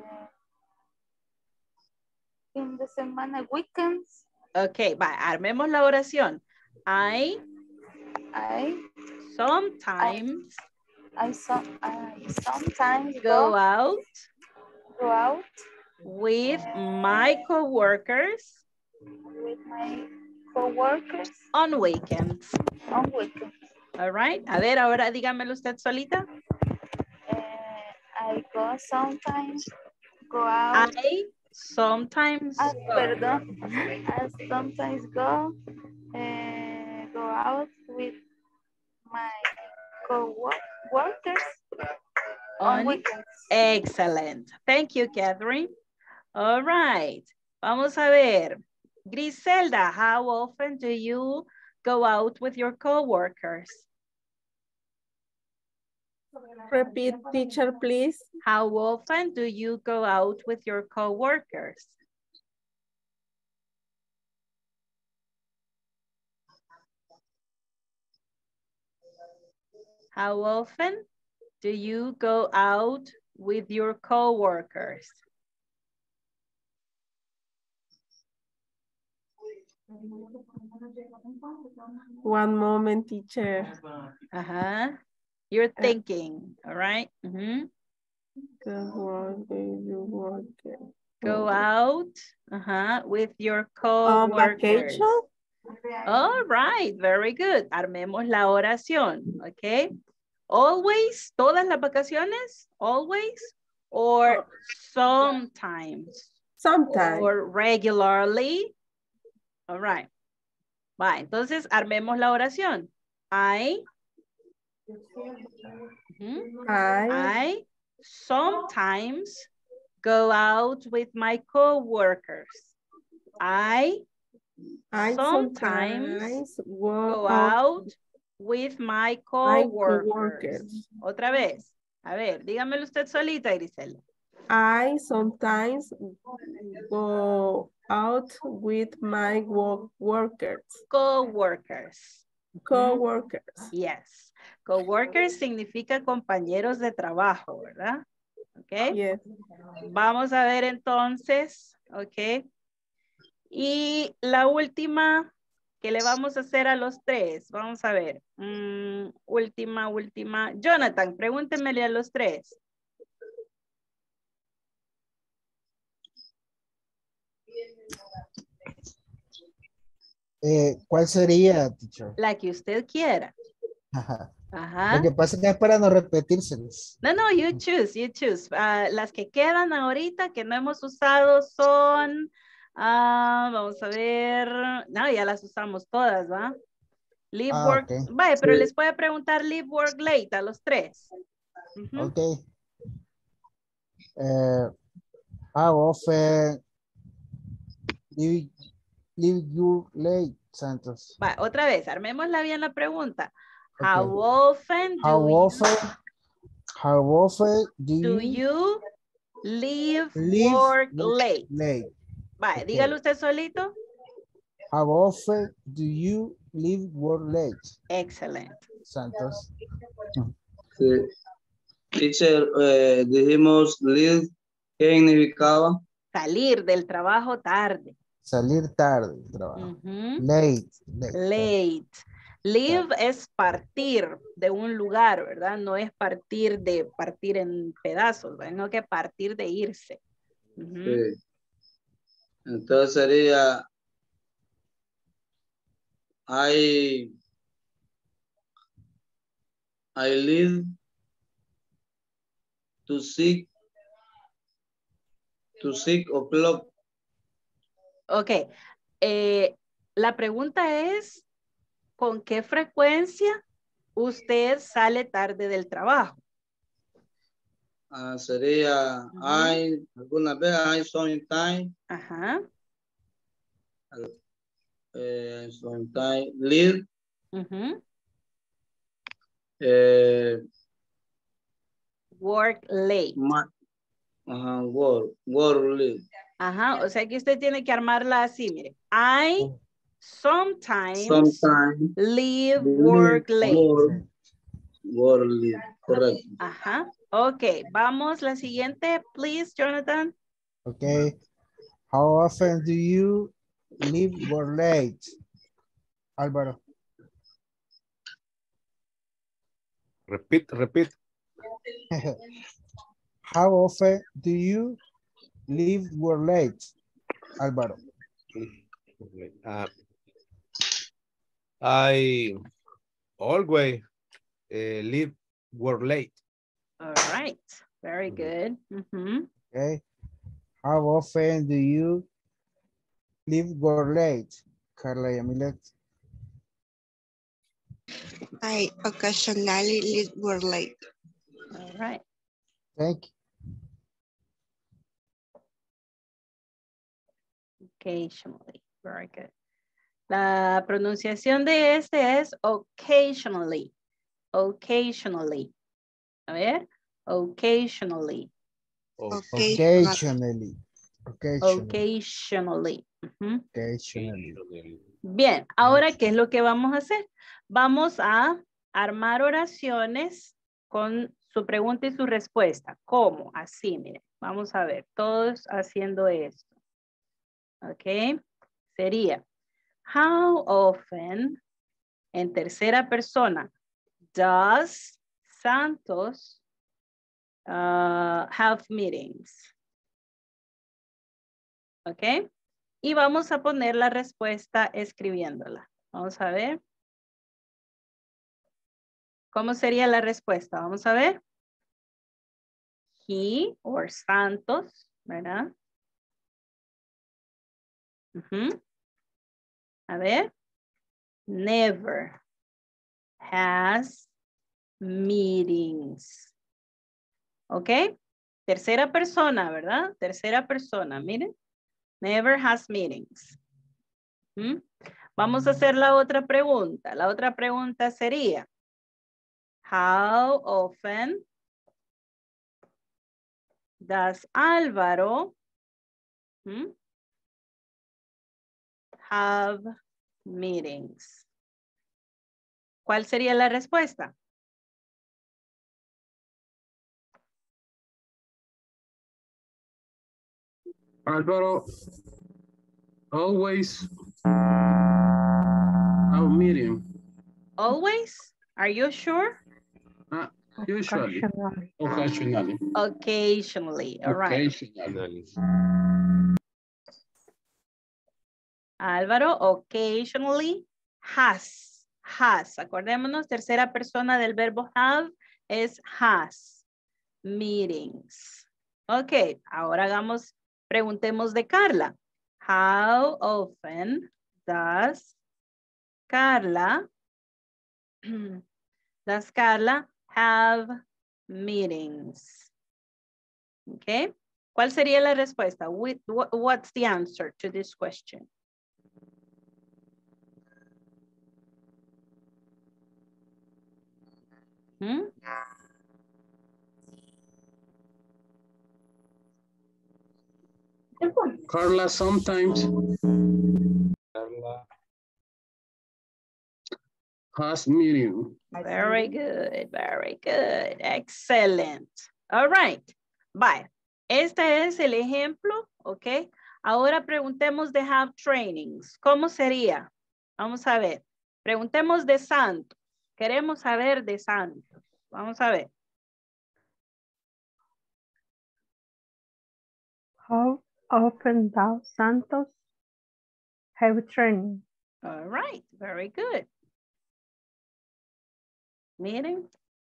fin de semana, weekends. Ok, va, armemos la oración. I, I sometimes, I, I, so, I sometimes go, go out, go out with my co-workers with my co-workers on weekends. on weekends. All right. A ver, ahora dígamelo usted solita. Uh, I go sometimes go out. I sometimes Ah, go. perdón. I sometimes go uh, go out with my co-workers on, on weekends. Excellent. Thank you, Catherine. All right. Vamos a ver. Griselda, how often do you go out with your co-workers? Repeat, teacher, please. How often do you go out with your co-workers? How often do you go out with your co-workers? One moment, teacher. Uh-huh. You're thinking, all right? Mm-hmm. Go out uh-huh, with your co-workers. On vacation? All right, very good. Armemos la oración, okay? Always, todas las vacaciones, always, or sometimes? Sometimes. Or regularly. All right. Va, entonces armemos la oración. I, uh-huh, I, I sometimes go out with my co-workers. I, I sometimes, sometimes go out with my co-workers. co-workers. Otra vez. A ver, dígamelo usted solita, Griselda. I sometimes go out with my work workers. Co-workers. Co-workers. Yes. Co-workers significa compañeros de trabajo, ¿verdad? Ok. Yes. Vamos a ver entonces, ok. Y la última que le vamos a hacer a los tres, vamos a ver. Mm, última, última. Jonathan, pregúntemele a los tres. Eh, ¿Cuál sería, teacher? La que usted quiera. Ajá. Ajá. Lo que pasa es que es para no repetírselos. No, no, you choose, you choose. Uh, las que quedan ahorita que no hemos usado son, uh, vamos a ver, no, ya las usamos todas, ¿va? Leave Ah, work, okay. vaya, pero Sí. les puede preguntar leave work late a los tres. Uh-huh. Ok. Uh, how often leave, leave you late, Santos? Va, otra vez, armémosla bien la pregunta. Okay. How often do How you, often, how often do, do you, you leave, leave work work late? late? Va, Okay. dígalo usted solito. How often do you leave work late? Excellent. Santos. Sí. Teacher, eh, dijimos leave, ¿qué significaba? Salir del trabajo tarde. Salir tarde del trabajo. Ujú. Late. Late. Late. Leave es partir de un lugar, ¿verdad? No es partir de partir en pedazos, ¿verdad? No que partir de irse. Ujú. Sí. Entonces sería I, I leave to six, to six o'clock. Ok. Eh, la pregunta es, ¿con qué frecuencia usted sale tarde del trabajo? Ah, sería Ujú. I, algunas veces I sometimes, Ajá. eh, sometimes leave, Ujú. eh, Work late. ma- ajá, work, work leave. Ajá, o sea que usted tiene que armarla así, mire. I sometimes Sometimes leave leave work late. work, work leave, correcto. Ajá, ok. Vamos, la siguiente, please, Jonathan. Okay. How often do you leave work late? Álvaro. Repeat, repeat. How often do you leave work late? Álvaro. Uh, I always uh, leave work late. All right, very good. Ujú. Okay. How often do you leave work late? Carla Yamilet. I occasionally leave work late. All right. Thank you. Occasionally, very good. La pronunciación de este es occasionally. Occasionally. A ver, occasionally. Occasionally. Occasionally. Occasionally. Ujú. Occasionally. Bien, ahora, ¿qué es lo que vamos a hacer? Vamos a armar oraciones con su pregunta y su respuesta. ¿Cómo? Así, miren. Vamos a ver, todos haciendo esto. ¿Ok? Sería, how often, en tercera persona, does Santos uh, have meetings? ¿Ok? Y vamos a poner la respuesta escribiéndola. Vamos a ver. ¿Cómo sería la respuesta? Vamos a ver. He or Santos, ¿verdad? Uh-huh. A ver. Never has meetings. ¿Ok? Tercera persona, ¿verdad? Tercera persona, miren. Never has meetings. ¿Mm? Vamos a hacer la otra pregunta. La otra pregunta sería, how often does Álvaro ¿Mm? have meetings? ¿Cuál sería la respuesta? Álvaro, always our meeting. Always? Are you sure? Uh, usually. Occasionally. Occasionally. All right. Occasionally. Álvaro, occasionally has. Has. Acordémonos, tercera persona del verbo have es has. Meetings. Ok, ahora hagamos, preguntemos de Carla. How often does Carla, does Carla have meetings? Ok. ¿Cuál sería la respuesta? With, what, what's the answer to this question? ¿Mm? Carla sometimes Carla has meeting. Very good, very good. Excellent. All right. Bye. Este es el ejemplo, ¿ok? Ahora preguntemos de have trainings. ¿Cómo sería? Vamos a ver. Preguntemos de santos. Queremos saber de santos. Vamos a ver. How often does Santos have training? All right, very good. Miren.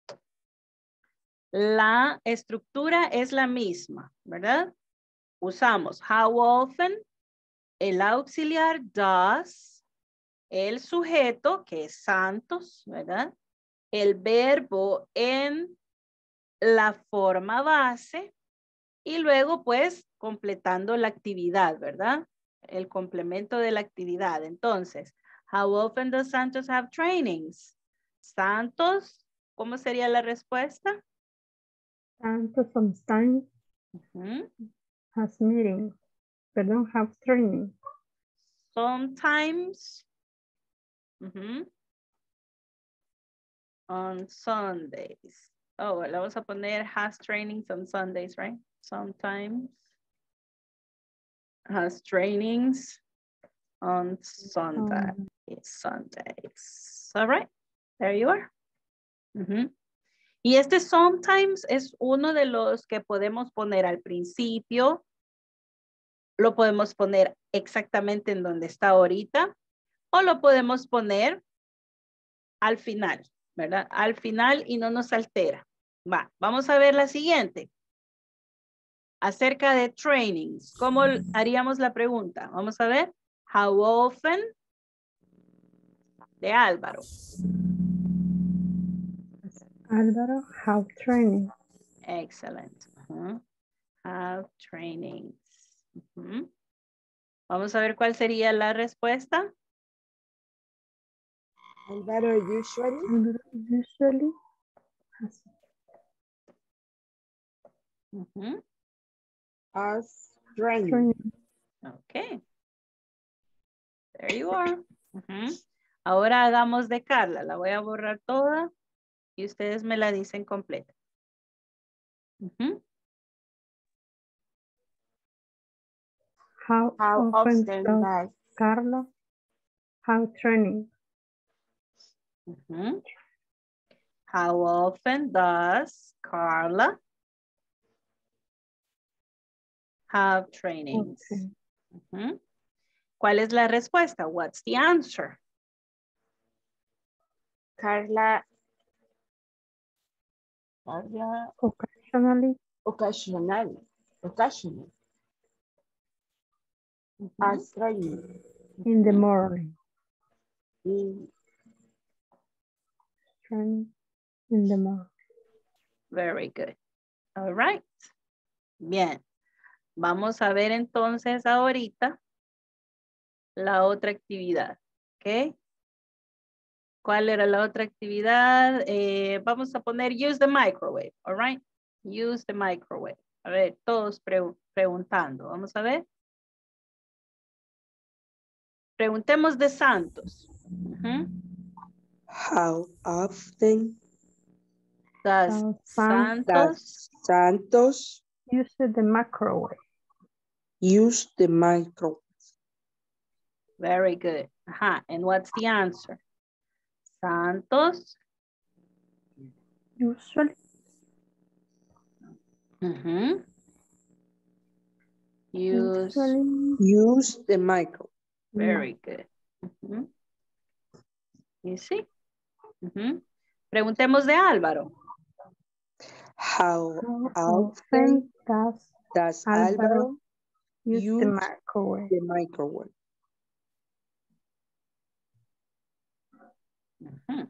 La estructura es la misma, ¿verdad? Usamos how often, el auxiliar does, el sujeto, que es Santos, ¿verdad? El verbo en la forma base y luego pues completando la actividad, ¿verdad? El complemento de la actividad. Entonces, how often does Santos have trainings? Santos, ¿cómo sería la respuesta? Santos sometimes Uh-huh. has meetings, but don't have training. Sometimes uh-huh. On Sundays. Oh, le vamos a poner has trainings on Sundays, right? Sometimes has trainings on Sunday. Um, Sundays. All right, there you are. Uh-huh. Y este sometimes es uno de los que podemos poner al principio. Lo podemos poner exactamente en donde está ahorita. O lo podemos poner al final, ¿verdad? Al final y no nos altera. Va, vamos a ver la siguiente. Acerca de trainings. ¿Cómo haríamos la pregunta? Vamos a ver. How often? De Álvaro. Álvaro have training. Excellent. Uh-huh. Have trainings. Uh-huh. Vamos a ver cuál sería la respuesta. Álvaro usually. Álvaro usually has, Uh-huh. has training. training. Okay. There you are. Uh-huh. Ahora hagamos de Carla. La voy a borrar toda y ustedes me la dicen completa. Uh-huh. How, How often, often does does Carla have training? Uh-huh. How often does Carla have trainings? Okay. Uh-huh. ¿Cuál es la respuesta? What's the answer? Carla, Carla Occasionally. occasionally, occasionally Uh-huh. has training. In the morning. In Training in the morning. Very good. All right. Bien. Vamos a ver entonces ahorita la otra actividad. ¿Ok? ¿Cuál era la otra actividad? Eh, vamos a poner use the microwave. All right. Use the microwave. A ver, todos pre preguntando. Vamos a ver. Preguntemos de Santos. Uh-huh. How often Does Does Santos does Santos use the microwave? use the microwave? Very good. Ajá. And what's the answer? Santos. Usually. Uh-huh. Use. Usually. Use the microwave. Very good. Uh-huh. You see? Uh-huh. Preguntemos de Álvaro. How How often often does does Álvaro Álvaro use use the microwave? the microwave? Uh-huh.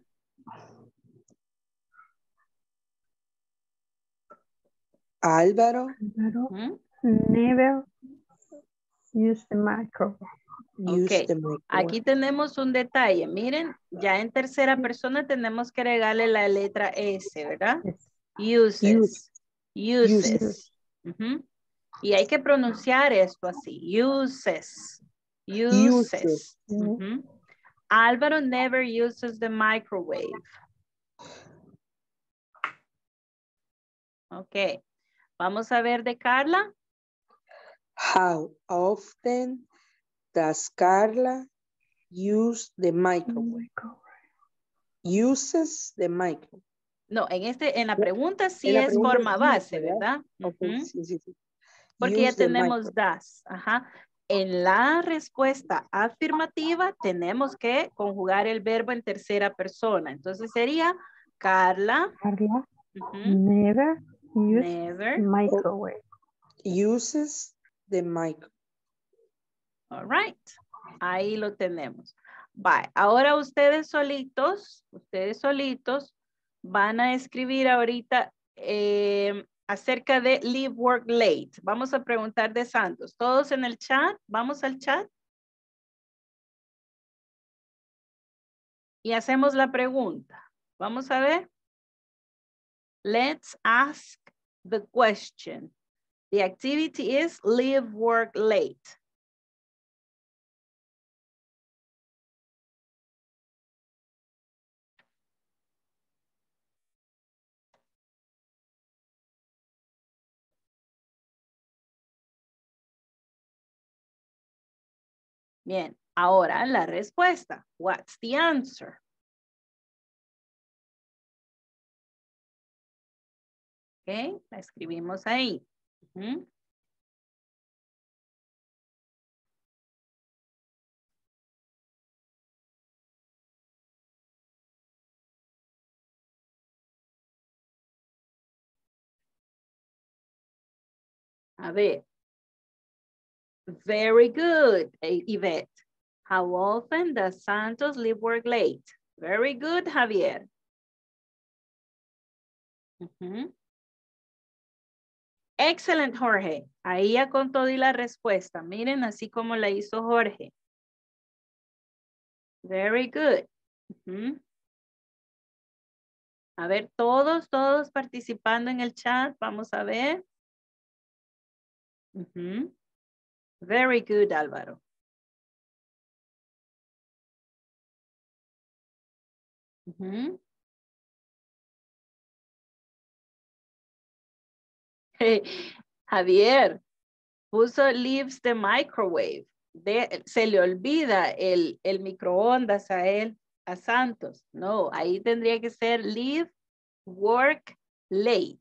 Álvaro Álvaro Uh-huh. never use the microwave. use Ok. the microwave. Aquí tenemos un detalle. Miren, ya en tercera persona tenemos que agregarle la letra S, ¿verdad? Uses. Uses. Uses. Ujú. Y hay que pronunciar esto así. Uses. Uses. Uses. Ujú. Álvaro never uses the microwave. Ok. Vamos a ver de Carla. How often does Carla use the microwave? Uses the microwave. No, en, este, en la pregunta sí En la es pregunta forma sí, base, ¿verdad? ¿verdad? Ok, Ujú. sí, sí, sí. Porque ya Use the tenemos microwave. das. Ajá. En la respuesta afirmativa tenemos que conjugar el verbo en tercera persona. Entonces sería Carla. Carla Ujú. never use Never. microwave. Uses the microwave. All right. Ahí lo tenemos. Bye. Ahora ustedes solitos, ustedes solitos van a escribir ahorita eh, acerca de leave work late. Vamos a preguntar de Santos. Todos en el chat. Vamos al chat. Y hacemos la pregunta. Vamos a ver. Let's ask the question. The activity is leave work late. Bien, ahora la respuesta. What's the answer? Ok, la escribimos ahí. Uh-huh. A ver. Very good, Yvette. How often does Santos leave work late? Very good, Javier. Uh-huh. Excellent, Jorge. Ahí ya con todo y la respuesta. Miren, así como la hizo Jorge. Very good. Uh-huh. A ver, todos, todos participando en el chat. Vamos a ver. Uh-huh. Very good, Álvaro. Uh-huh. Hey, Javier, puso leaves the microwave. De, se le olvida el, el microondas a él, a Santos. No, ahí tendría que ser leave work late.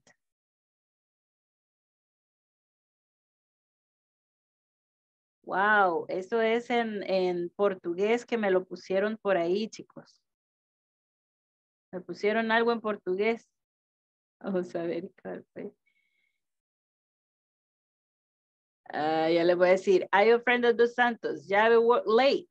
Wow, eso es en, en portugués que me lo pusieron por ahí, chicos. Me pusieron algo en portugués. Vamos a ver cuál fue. Uh, ya le voy a decir, I offended dos Santos, ya we work late.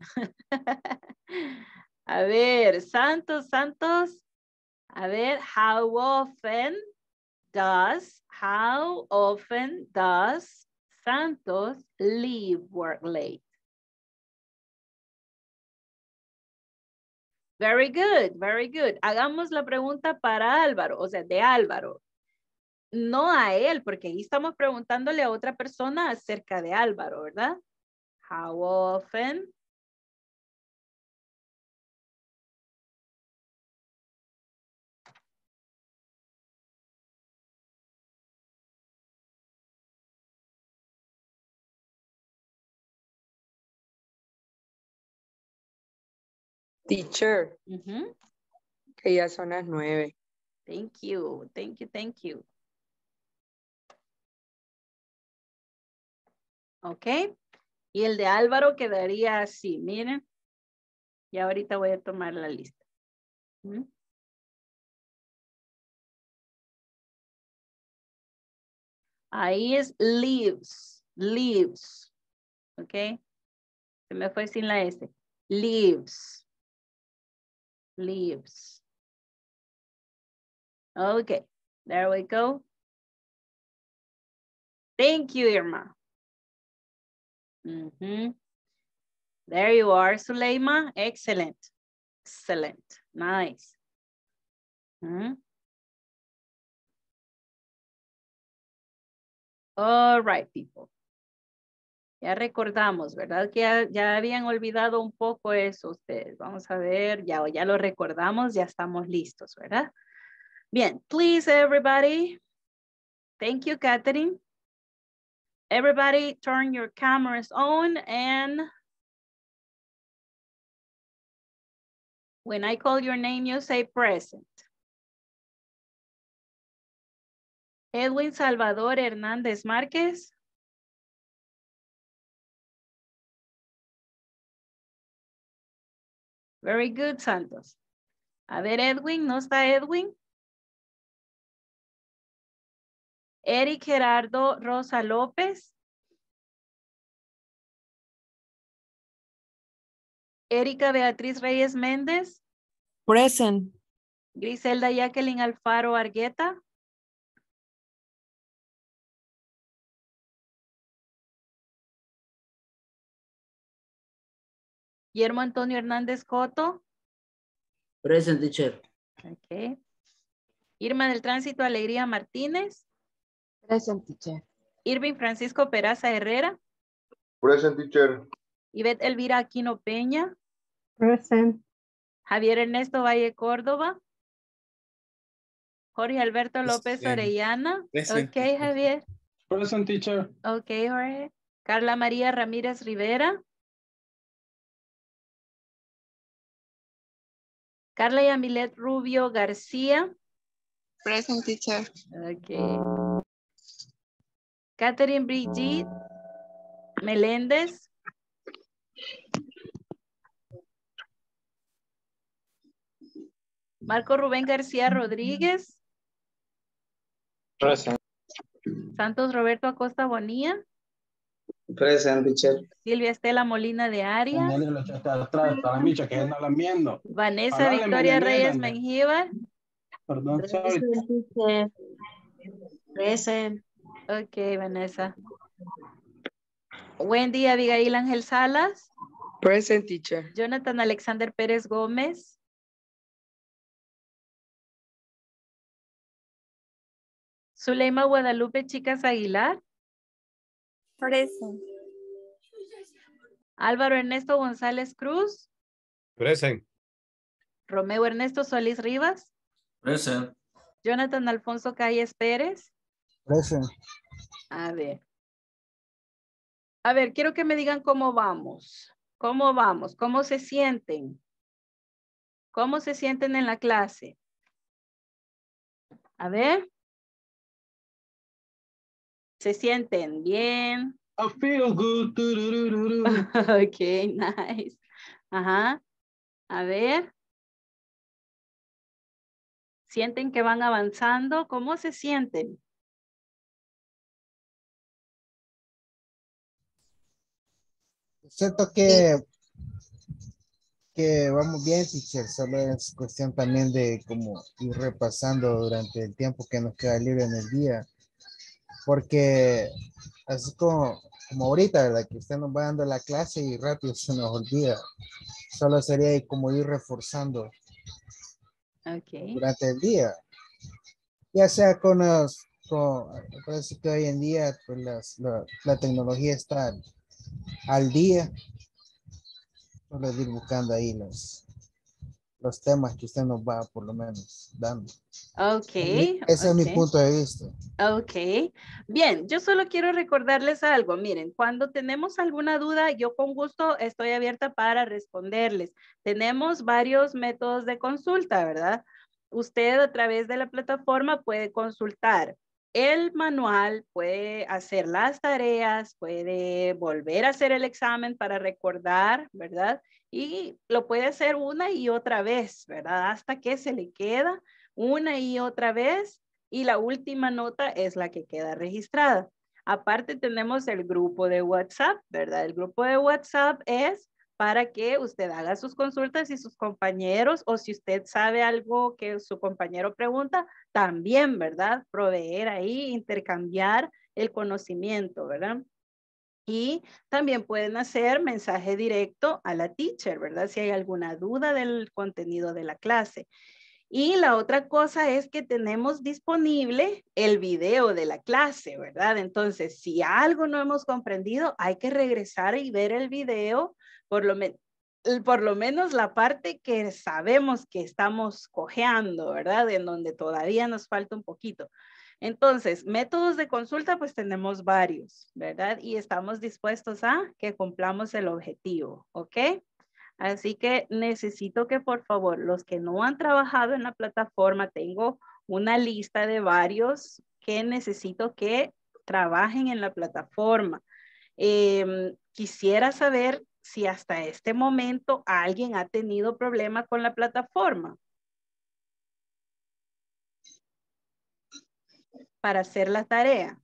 A ver, Santos, Santos. A ver, how often does, how often does Santos leave work late? Very good, very good. Hagamos la pregunta para Álvaro, o sea, de Álvaro. No a él, porque ahí estamos preguntándole a otra persona acerca de Álvaro, ¿verdad? How often? Teacher, Uh-huh. que ya son las nueve. Thank you, thank you, thank you. Ok. Y el de Álvaro quedaría así, miren. Y ahorita voy a tomar la lista. ¿Mm? Ahí es leaves, leaves. Ok. Se me fue sin la S. Leaves. Leaves. Okay. There we go. Thank you, Irma. Mm-hmm. There you are, Suleima. Excellent. Excellent. Nice. Mm-hmm. All right, people. Ya recordamos, ¿verdad? Que ya, ya habían olvidado un poco eso ustedes. Vamos a ver, ya, ya lo recordamos, ya estamos listos, ¿verdad? Bien, please everybody, Thank you, Catherine. Everybody turn your cameras on and when I call your name, you say present. Edwin Salvador Hernández Márquez. Very good, Santos. A ver, Edwin, ¿no está Edwin? Eric Gerardo Rosa López. Erika Beatriz Reyes Méndez. Present. Griselda Jacqueline Alfaro Argueta. Guillermo Antonio Hernández Coto. Present, teacher. Okay. Irma del Tránsito Alegría Martínez. Present, teacher. Irving Francisco Peraza Herrera. Present, teacher. Ivette Elvira Aquino Peña. Present. Javier Ernesto Valle Córdoba. Jorge Alberto López Present. Orellana. Present. Ok, Javier. Present, teacher. Ok, Jorge. Carla María Ramírez Rivera. Carla Yamilet Rubio García. Present, teacher. Ok. Catherine Brigitte Meléndez. Marco Rubén García Rodríguez. Present. Santos Roberto Acosta Bonilla. Present, teacher. Silvia Estela Molina de Arias. Añadirle la chata atrás para la micha que no la viendo. Vanessa Hablarle Victoria mañanera, Reyes ¿no? Mengíbar. Perdón, sorry. Present. Ok, Vanessa. Wendy Abigail Ángel Salas. Present, teacher. Jonathan Alexander Pérez Gómez. Zuleima Guadalupe Chicas Aguilar. Present. Álvaro Ernesto González Cruz. Present. Romeo Ernesto Solís Rivas. Present. Jonathan Alfonso Calles Pérez. Present. A ver. A ver, quiero que me digan cómo vamos. ¿Cómo vamos? ¿Cómo se sienten? ¿Cómo se sienten en la clase? A ver. ¿Se sienten bien? I feel good. Ok, nice. Ajá. A ver. ¿Sienten que van avanzando? ¿Cómo se sienten? Siento que, que vamos bien, teacher. Solo es cuestión también de como ir repasando durante el tiempo que nos queda libre en el día. Porque así como, como ahorita, ¿verdad? Que usted nos va dando la clase y rápido se nos olvida. Solo sería como ir reforzando Okay. durante el día. Ya sea con los, con, me parece que hoy en día pues las, la, la tecnología está al, al día. Solo ir buscando ahí los, los temas que usted nos va por lo menos dando. Ok. Ese okay. es mi punto de vista. Ok. Bien, yo solo quiero recordarles algo. Miren, cuando tenemos alguna duda, yo con gusto estoy abierta para responderles. Tenemos varios métodos de consulta, ¿verdad? Usted a través de la plataforma puede consultar el manual, puede hacer las tareas, puede volver a hacer el examen para recordar, ¿verdad? Y lo puede hacer una y otra vez, ¿verdad? Hasta que se le queda una y otra vez y la última nota es la que queda registrada. Aparte tenemos el grupo de WhatsApp, ¿verdad? El grupo de WhatsApp es para que usted haga sus consultas y sus compañeros, o si usted sabe algo que su compañero pregunta, también, ¿verdad? Proveer ahí, intercambiar el conocimiento, ¿verdad? Y también pueden hacer mensaje directo a la teacher, ¿verdad? Si hay alguna duda del contenido de la clase. Y la otra cosa es que tenemos disponible el video de la clase, ¿verdad? Entonces, si algo no hemos comprendido, hay que regresar y ver el video, por lo, me por lo menos la parte que sabemos que estamos cojeando, ¿verdad? En donde todavía nos falta un poquito. Entonces, métodos de consulta, pues tenemos varios, ¿verdad? Y estamos dispuestos a que cumplamos el objetivo, ¿ok? Así que necesito que, por favor, los que no han trabajado en la plataforma, tengo una lista de varios que necesito que trabajen en la plataforma. Eh, quisiera saber si hasta este momento alguien ha tenido problema con la plataforma para hacer la tarea.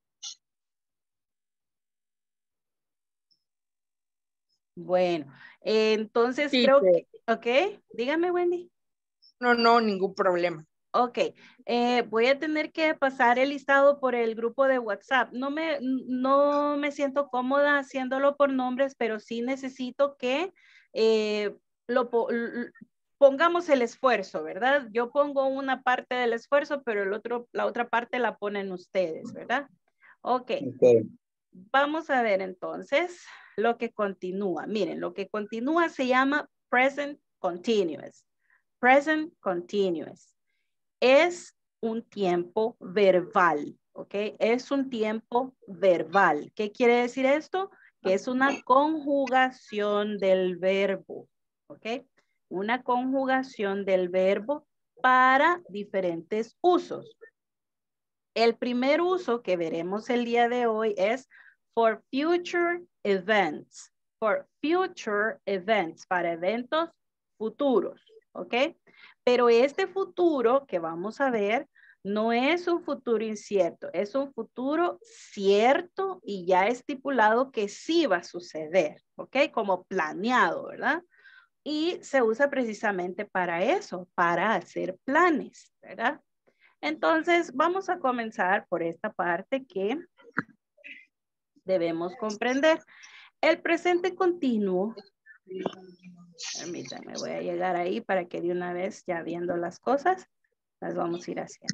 Bueno, eh, entonces Sí, creo sí. que, ok, dígame Wendy. No, no, ningún problema. Ok, eh, voy a tener que pasar el listado por el grupo de WhatsApp. No me, no me siento cómoda haciéndolo por nombres, pero sí necesito que eh, lo po- l- pongamos el esfuerzo, ¿verdad? Yo pongo una parte del esfuerzo, pero el otro, la otra parte la ponen ustedes, ¿verdad? Ok, Ok. vamos a ver entonces lo que continúa. Miren, lo que continúa se llama present continuous. Present continuous. Es un tiempo verbal, ¿ok? Es un tiempo verbal. ¿Qué quiere decir esto? Que es una conjugación del verbo, ¿ok? Una conjugación del verbo para diferentes usos. El primer uso que veremos el día de hoy es for future events. For future events, para eventos futuros, ¿ok? Pero este futuro que vamos a ver no es un futuro incierto, es un futuro cierto y ya estipulado que sí va a suceder, ¿ok? Como planeado, ¿verdad? Y se usa precisamente para eso, para hacer planes, ¿verdad? Entonces, vamos a comenzar por esta parte que debemos comprender. El presente continuo, permítanme, voy a llegar ahí para que de una vez, ya viendo las cosas, las vamos a ir haciendo.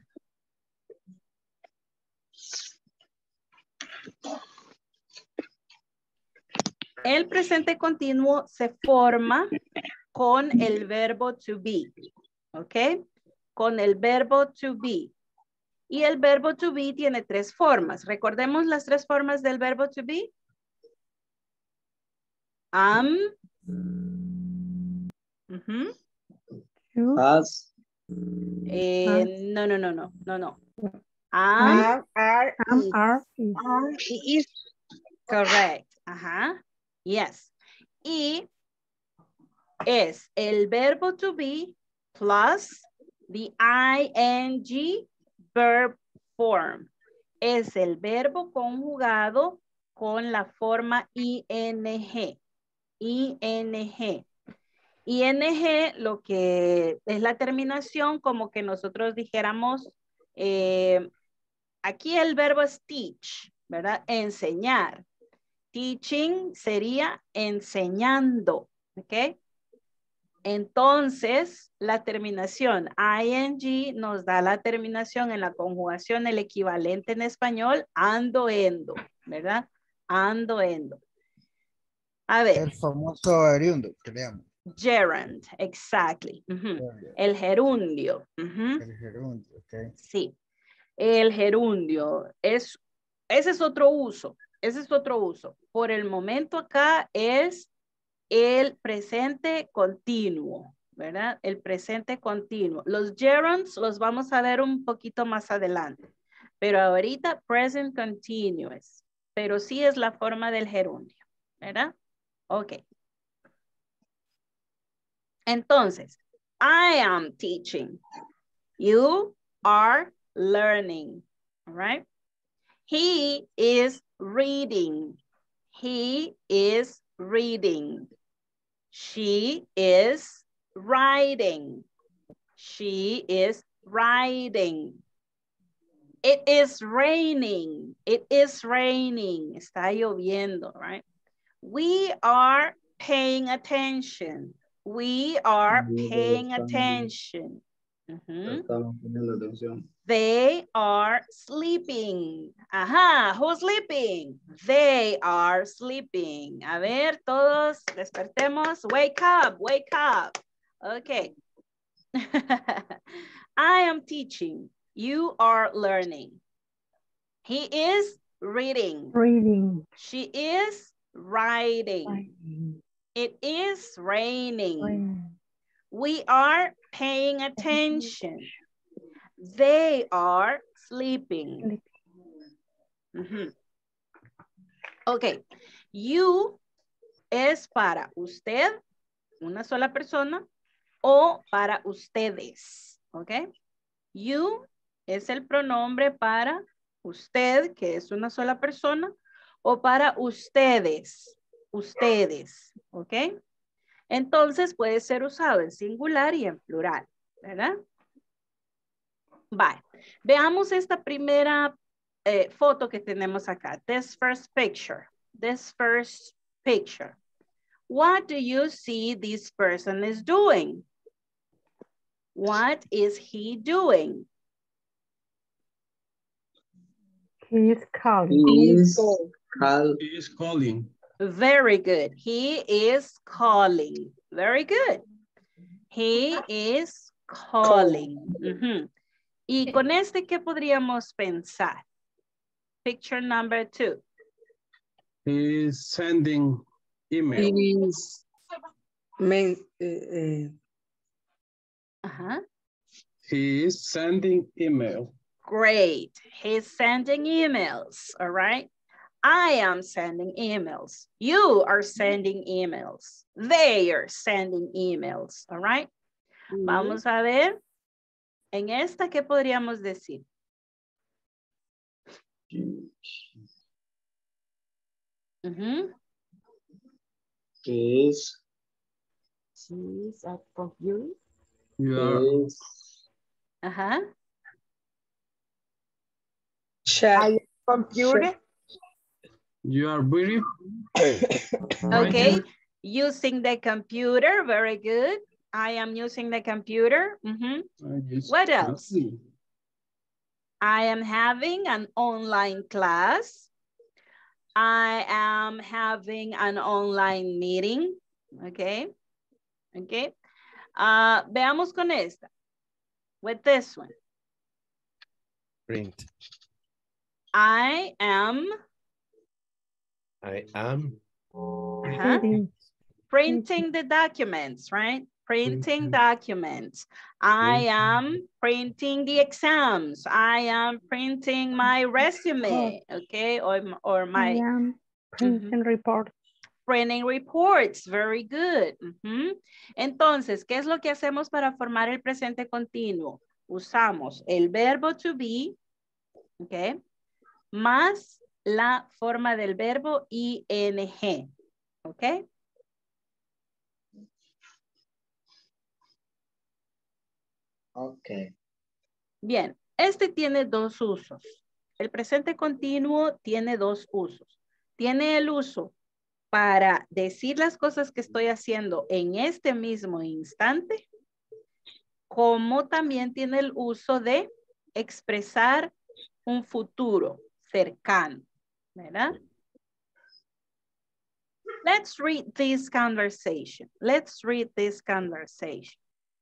El presente continuo se forma con el verbo to be, ¿ok? Con el verbo to be. Y el verbo to be tiene tres formas. Recordemos las tres formas del verbo to be. Am. Uh-huh. Has. Eh, no, no, no, no, no, no. Am, Am. are, Am, is. are, is. Am, y is. Correct. Ajá. Yes. Y es el verbo to be plus the ing verb form. Es el verbo conjugado con la forma ing. ing. ing lo que es la terminación como que nosotros dijéramos, eh, aquí el verbo es teach, ¿verdad? Enseñar. Teaching sería enseñando, ¿ok? Entonces, la terminación ing nos da la terminación en la conjugación, el equivalente en español, ando, endo, ¿verdad? Ando, endo. A ver. El famoso gerundio que le llaman. Gerund, exactly. Uh-huh. El gerundio. Uh-huh. El gerundio, ok. Sí. El gerundio es, ese es otro uso. Ese es otro uso. Por el momento acá es el presente continuo, ¿verdad? El presente continuo. Los gerunds los vamos a ver un poquito más adelante. Pero ahorita present continuous. Pero sí es la forma del gerundio, ¿verdad? Ok. Entonces, I am teaching. You are learning. All right? He is reading. He is reading. She is riding. She is riding. It is raining. It is raining. Está lloviendo, right? We are paying attention. We are paying attention. Uh-huh. Estamos poniendo atención. They are sleeping. Ajá, who's sleeping? They are sleeping. A ver, todos despertemos. Wake up, wake up. Okay. I am teaching. You are learning. He is reading. Reading. She is writing. Writing. It is raining. Rain. We are paying attention. They are sleeping. Ujú. Ok. You es para usted, una sola persona, o para ustedes. Ok. You es el pronombre para usted, que es una sola persona, o para ustedes. Ustedes. Ok. Entonces puede ser usado en singular y en plural, ¿verdad? Vale. Veamos esta primera eh, foto que tenemos acá. This first picture. This first picture. What do you see this person is doing? What is he doing? He is calling. He is, call, He is calling. Very good. He is calling. Very good. He is calling. Uh-huh. Y con este, ¿qué podríamos pensar? Picture number two. He is sending email. He is men, uh, uh, Uh-huh. He is sending email. Great. He's sending emails. All right. I am sending emails. You are sending emails. They are sending emails. All right. Mm-hmm. Vamos a ver. En esta, ¿qué podríamos decir? Uh-huh. He is. She is at computer. You are. Ajá. Chat. Computer. You are very. Okay. Using the computer. Very good. I am using the computer. Mm-hmm. What else? I am having an online class. I am having an online meeting. Okay. Okay. Uh, veamos con esta. With this one. Print. I am. I am. Uh-huh. Printing the documents, right? Printing documents. I am printing the exams. I am printing my resume, okay? Or, or my... I am printing mm-hmm. reports. Printing reports, very good. Uh-huh. Entonces, ¿qué es lo que hacemos para formar el presente continuo? Usamos el verbo to be, okay, más la forma del verbo ing, okay? Ok. Bien, este tiene dos usos. El presente continuo tiene dos usos. Tiene el uso para decir las cosas que estoy haciendo en este mismo instante, como también tiene el uso de expresar un futuro cercano, ¿verdad? Let's read this conversation. Let's read this conversation.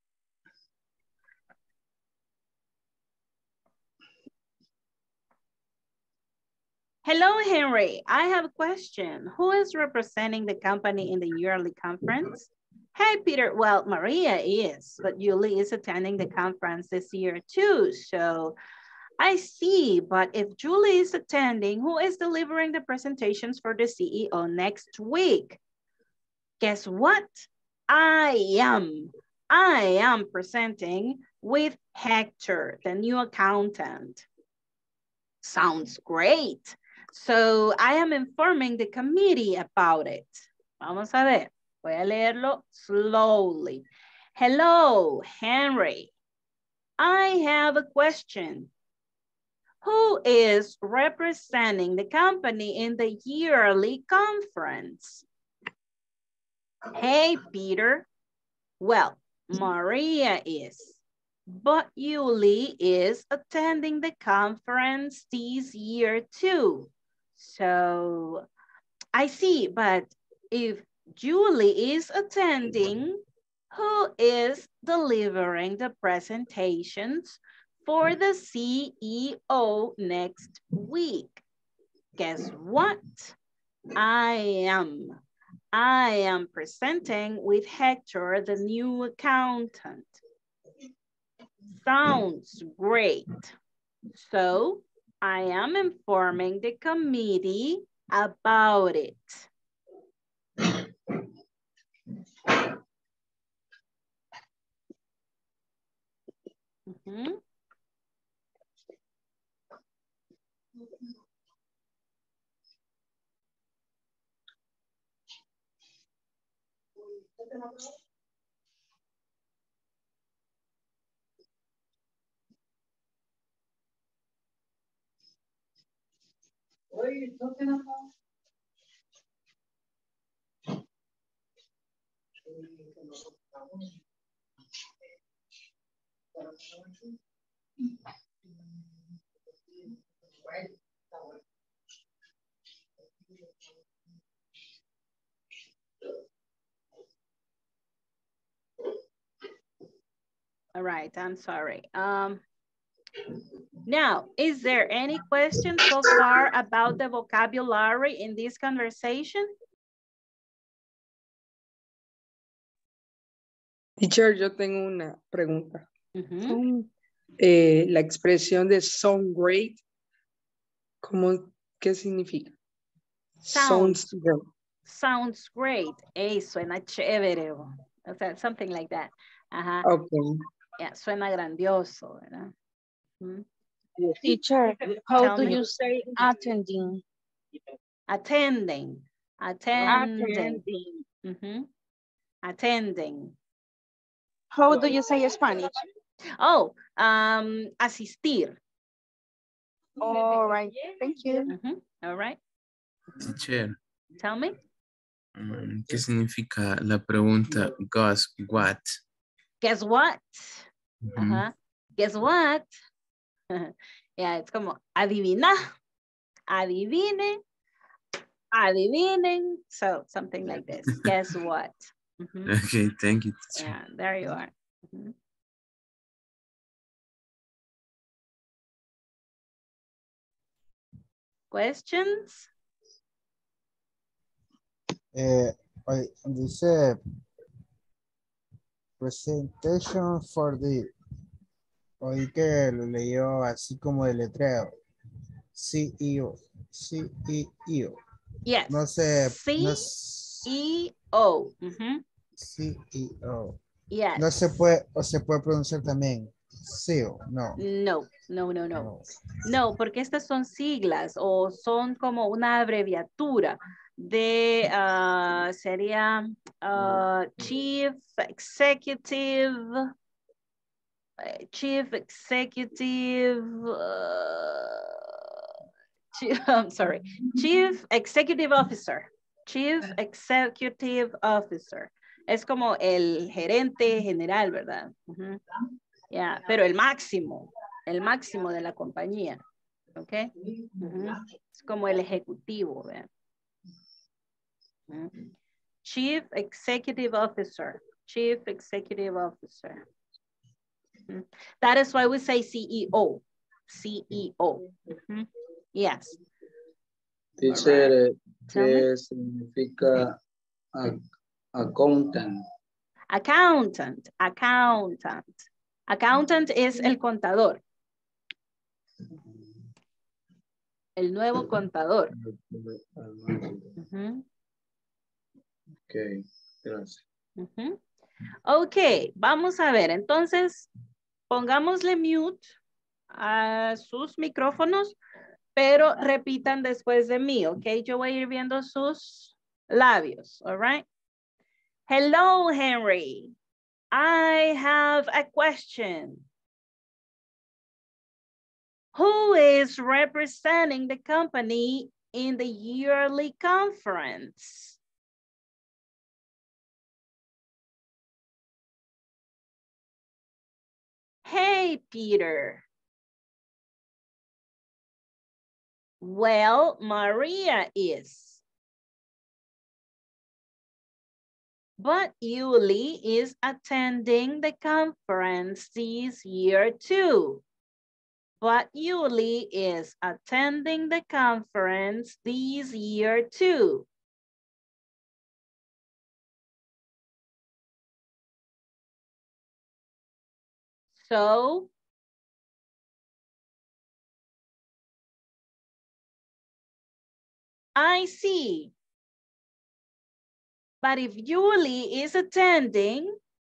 Hello, Henry. I have a question. Who is representing the company in the yearly conference? Hey, Peter. Well, Maria is, but Julie is attending the conference this year too. So I see, but if Julie is attending, who is delivering the presentations for the C E O next week? Guess what? I am. I am presenting with Hector, the new accountant. Sounds great. So I am informing the committee about it. Vamos a ver. Voy a leerlo slowly. Hello, Henry. I have a question. Who is representing the company in the yearly conference? Hey, Peter. Well, Maria is. But Yuli is attending the conference this year too. So I see, but if Julie is attending, who is delivering the presentations for the C E O next week. Guess what? I am. I am presenting with Hector, the new accountant. Sounds great. So I am informing the committee about it. Mm-hmm. What are you talking about? All right, I'm sorry. Um, now, is there any question so far about the vocabulary in this conversation? Teacher, yo tengo una pregunta. Uh-huh. eh, la expresión de sound great, ¿cómo, qué significa? Sounds, Sounds great. Sounds great. Hey, suena chévere. O sea, something like that. Ajá. Okay. Yeah, suena grandioso, ¿verdad? Mm-hmm. Teacher, how Tell do me. you say attending? Attending. Attending. Attending. Mm-hmm. Attending. How do you say Spanish? Oh, um, asistir. All right, thank you. Mm-hmm. All right. Teacher, Tell me. um, ¿qué significa la pregunta guess what? Guess what? Mm-hmm. Uh-huh. Guess what? Yeah, it's como adivina, adivine, adivinen. So something like this. Guess what? Mm-hmm. Okay, thank you, teacher. Yeah, there you are. Mm-hmm. Questions? Eh, oye, dice presentation for the, oí que lo leyó así como de letreo. C E O. C E O. Yes. No sé. C E O. No, mm-hmm. C E O. Yes. No se puede, o se puede pronunciar también C E O, no. No, no, no, no. No, porque estas son siglas o son como una abreviatura de, uh, sería uh, Chief Executive, uh, Chief Executive, uh, chief, I'm sorry, Chief Executive Officer, Chief Executive Officer. Es como el gerente general, ¿verdad? Uh-huh. Yeah, pero el máximo, el máximo de la compañía, ¿ok? Uh-huh. Es como el ejecutivo, ¿verdad? Uh-huh. Chief Executive Officer, Chief Executive Officer. Uh-huh. That is why we say C E O, C E O. Uh-huh. Yes. Teacher, right. ¿qué significa accountant? Accountant, accountant. Accountant es el contador. El nuevo contador. Uh-huh. Ok, gracias. Uh-huh. Ok, vamos a ver. Entonces, pongámosle mute a sus micrófonos, pero repitan después de mí, ok? Yo voy a ir viendo sus labios, all right? Hello, Henry. I have a question. Who is representing the company in the yearly conference? Hey, Peter. Well, Maria is. But Yuli is attending the conference this year too. but Yuli is attending the conference this year too. So, I see. But if Yuli is attending,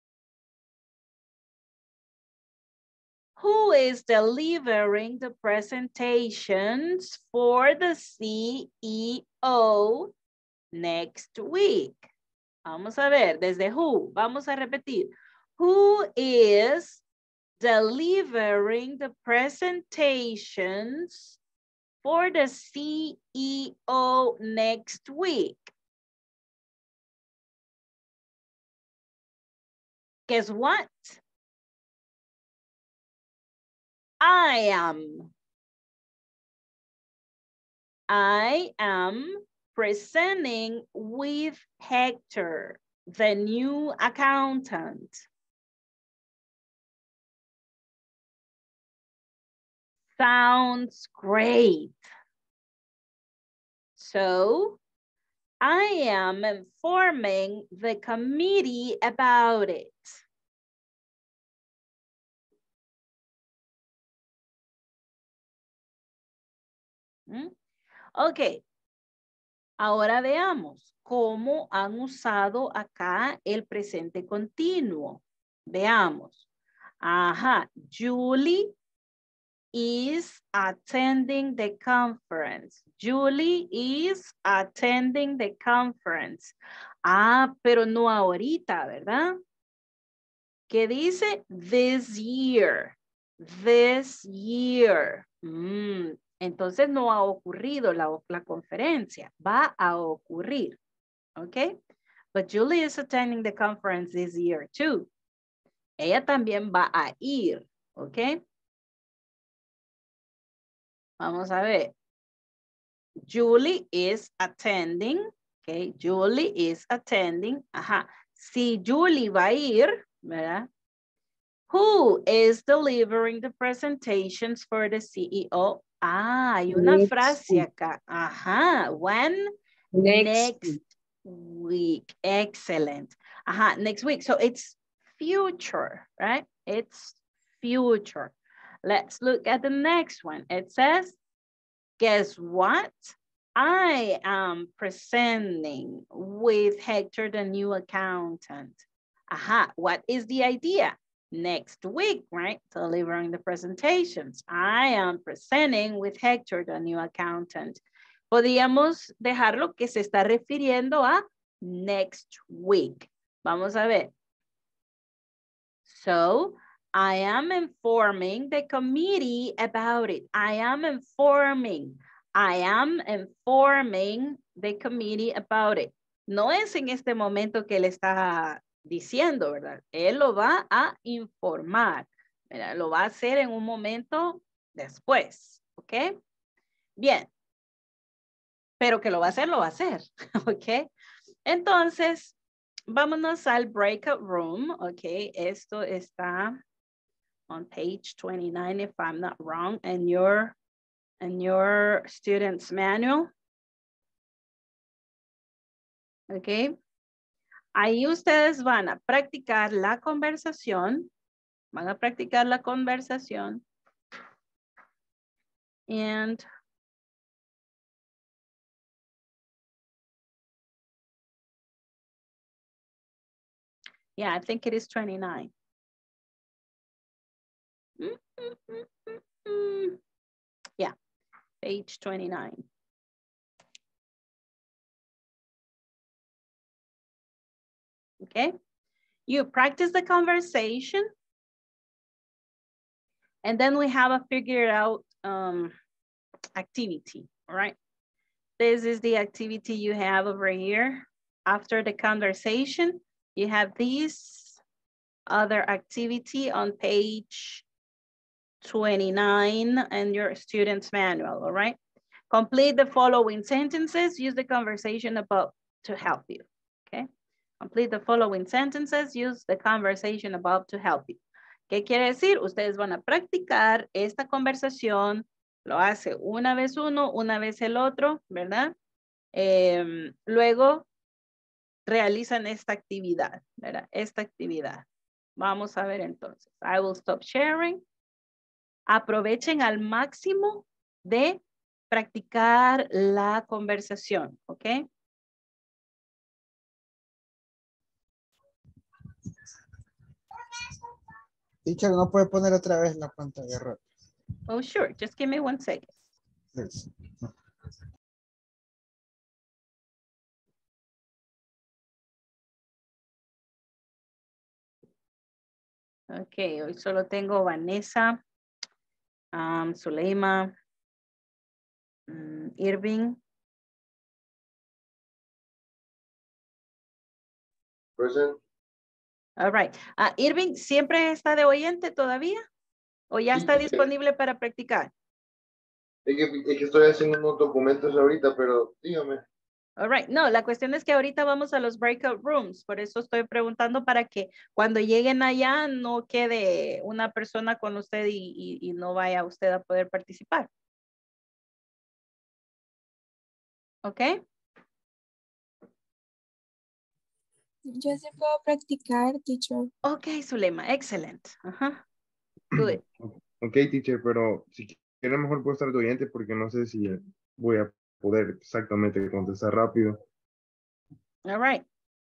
who is delivering the presentations for the C E O next week? Vamos a ver, desde who. Vamos a repetir. Who is delivering the presentations for the C E O next week? Guess what? I am. I am presenting with Hector, the new accountant. Sounds great. So, I am informing the committee about it. ¿Mm? Ok, ahora veamos cómo han usado acá el presente continuo. Veamos. Ajá, Julie is attending the conference. Julie is attending the conference. Ah, pero no ahorita, ¿verdad? ¿Qué dice? This year. This year. Mm, entonces no ha ocurrido la, la conferencia. Va a ocurrir. ¿Ok? But Julie is attending the conference this year too. Ella también va a ir. ¿Ok? Vamos a ver. Julie is attending. Okay, Julie is attending. Ajá. Si Julie va a ir, ¿verdad? Who is delivering the presentations for the C E O? Ah, hay una Next frase week. acá. Ajá. When? Next Next week. Excellent. Ajá. Next week. So it's future, right? It's future. Let's look at the next one. It says, guess what? I am presenting with Hector, the new accountant. Aha, what is the idea? Next week, right? Delivering the presentations. I am presenting with Hector, the new accountant. Podríamos dejarlo que se está refiriendo a next week. Vamos a ver. So, I am informing the committee about it. I am informing. I am informing the committee about it. No es en este momento que él está diciendo, ¿verdad? Él lo va a informar. ¿Verdad? Lo va a hacer en un momento después. ¿Ok? Bien. Pero que lo va a hacer, lo va a hacer. ¿Ok? Entonces, vámonos al breakout room. ¿Ok? Esto está on page twenty-nine, if I'm not wrong, and your, and your student's manual. Ok. Ahí ustedes van a practicar la conversación. Van a practicar la conversación. And yeah, I think it is twenty-nine. Mm, mm, mm, mm, mm. Yeah, page twenty-nine. Okay, you practice the conversation. And then we have a figure out um, activity, all right? This is the activity you have over here. After the conversation, you have this other activity on page twenty-nine and your student's manual, all right? Complete the following sentences. Use the conversation above to help you, okay? Complete the following sentences. Use the conversation above to help you. ¿Qué quiere decir? Ustedes van a practicar esta conversación, lo hace una vez uno, una vez el otro, ¿verdad? Eh, luego realizan esta actividad, ¿verdad? Esta actividad. Vamos a ver entonces. I will stop sharing. Aprovechen al máximo de practicar la conversación, ¿ok? Teacher, ¿no puede poner otra vez la pantalla rota? Oh, sure. Just give me one second. Please. Ok, hoy solo tengo Vanessa, um, Zuleima, um, Irving. Present. All right. Uh, Irving, ¿siempre está de oyente todavía? ¿O ya está disponible para practicar? Es que, es que estoy haciendo unos documentos ahorita, pero dígame. All right. No, la cuestión es que ahorita vamos a los breakout rooms. Por eso estoy preguntando para que cuando lleguen allá no quede una persona con usted y, y, y no vaya usted a poder participar. ¿Ok? Yo sí puedo practicar, teacher. Ok, Zulema. Excelente. Ajá. Good. Ok, teacher, pero si quiere mejor puedo estar de oyente porque no sé si voy a poder exactamente contestar rápido. All right.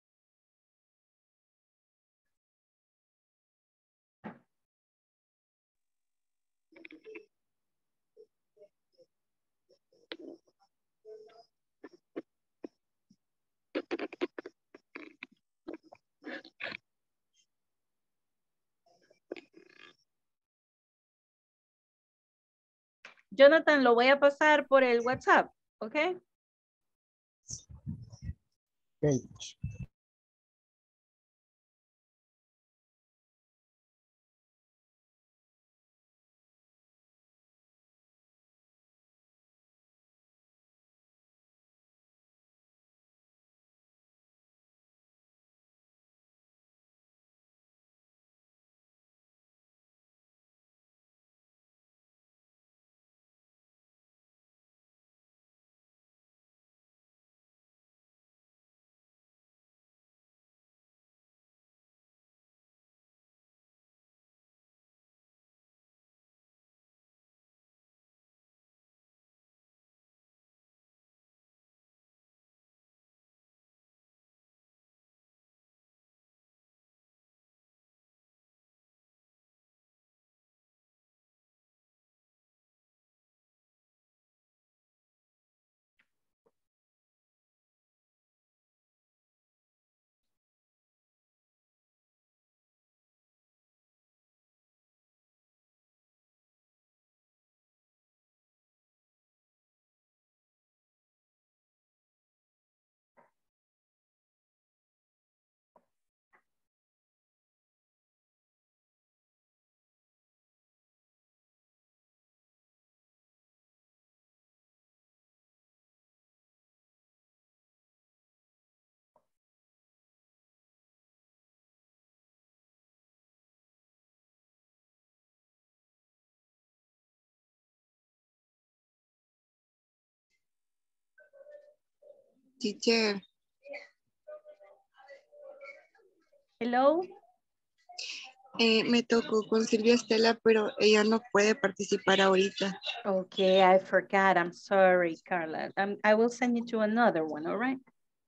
Jonathan, lo voy a pasar por el WhatsApp, ¿ok? Okay. Teacher. Hello. Eh, me tocó con Silvia Estela, pero ella no puede participar ahorita. Okay, I forgot. I'm sorry, Carla. Um, I will send you to another one, all right?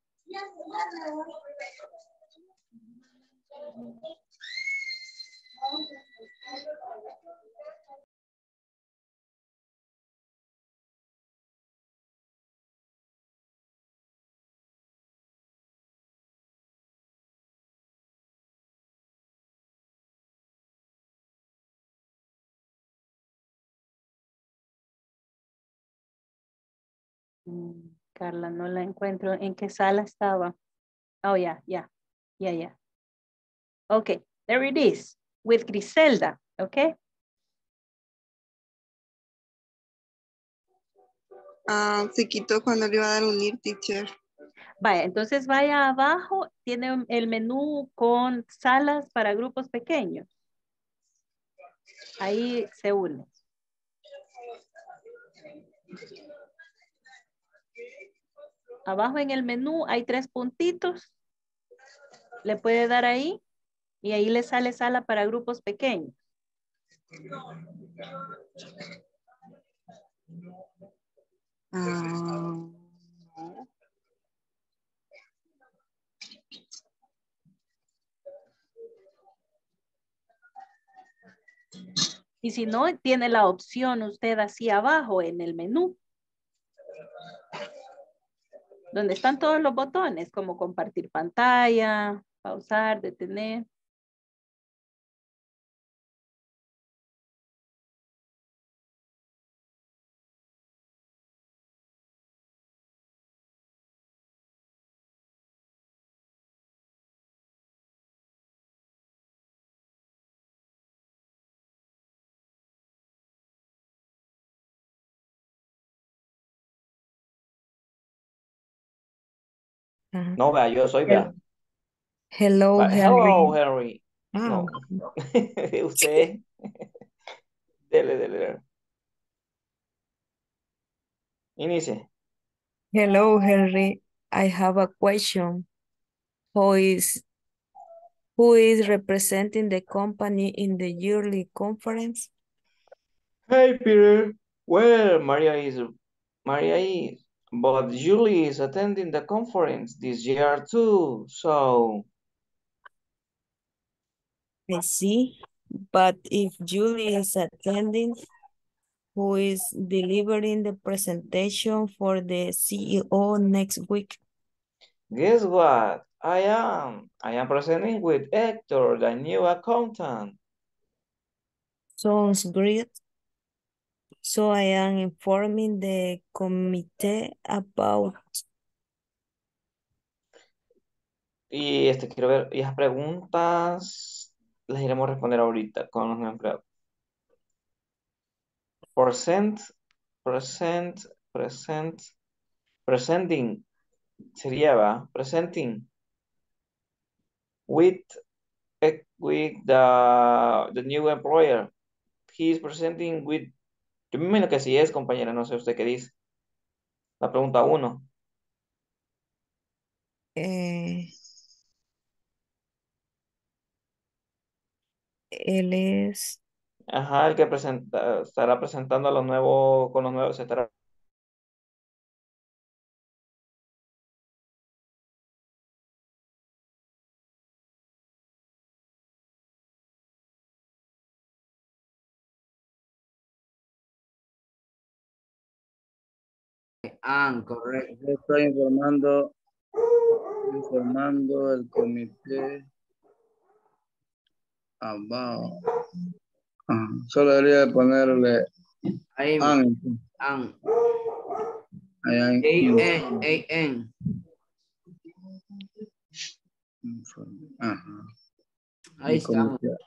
Mm, Carla, no la encuentro. ¿En qué sala estaba? Oh, yeah, yeah, yeah, yeah. Okay, there it is, with Griselda, okay? Ah, se quitó cuando le iba a dar unir, teacher. Vaya, entonces vaya abajo, tiene el menú con salas para grupos pequeños. Ahí se une. Abajo en el menú hay tres puntitos. Le puede dar ahí y ahí le sale sala para grupos pequeños. Ah, Y si no, tiene la opción usted así abajo en el menú. Donde están todos los botones, como compartir pantalla, pausar, detener. No, vea, yo soy, vea. Hello, Va, Henry. hello, Henry. Oh. No, usted. Dele, dele, dele. Inicie. Hello, Henry. I have a question. Who is who is representing the company in the yearly conference? Hey, Peter. Well, Maria is, Maria is, but Julie is attending the conference this year too, so. I see. But if Julie is attending, who is delivering the presentation for the C E O next week? Guess what? I am. I am presenting with Hector, the new accountant. Sounds great. So I am informing the committee about. Y este quiero ver, y las preguntas las iremos a responder ahorita con los empleados. Present, present, present, presenting, sería, ¿va? Presenting with, eh, with the, the new employer. He is presenting with, yo me imagino que sí es, compañera, no sé usted qué dice. La pregunta uno. Eh, él es. Ajá, el que presenta, estará presentando a los nuevos, con los nuevos, se estará Ah, correcto. Yo estoy informando, informando el comité abajo. Ah, solo debería de ponerle Ahí, an. an. Allá en A-N, A-N. informe. Ajá. Ahí El estamos. comité.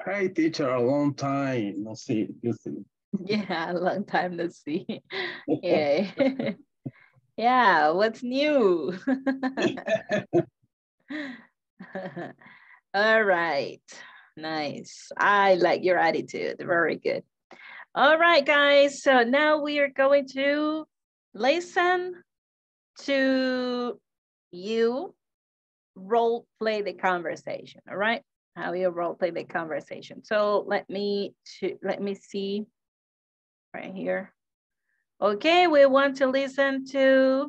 Hey, teacher, a long time. No see, you see. Yeah, a long time no see. Yeah. Yeah, what's new? All right, nice. I like your attitude, very good. All right, guys, so now we are going to listen to you role play the conversation, all right? How you role play the conversation. So let me, to, let me see right here. Okay, we want to listen to,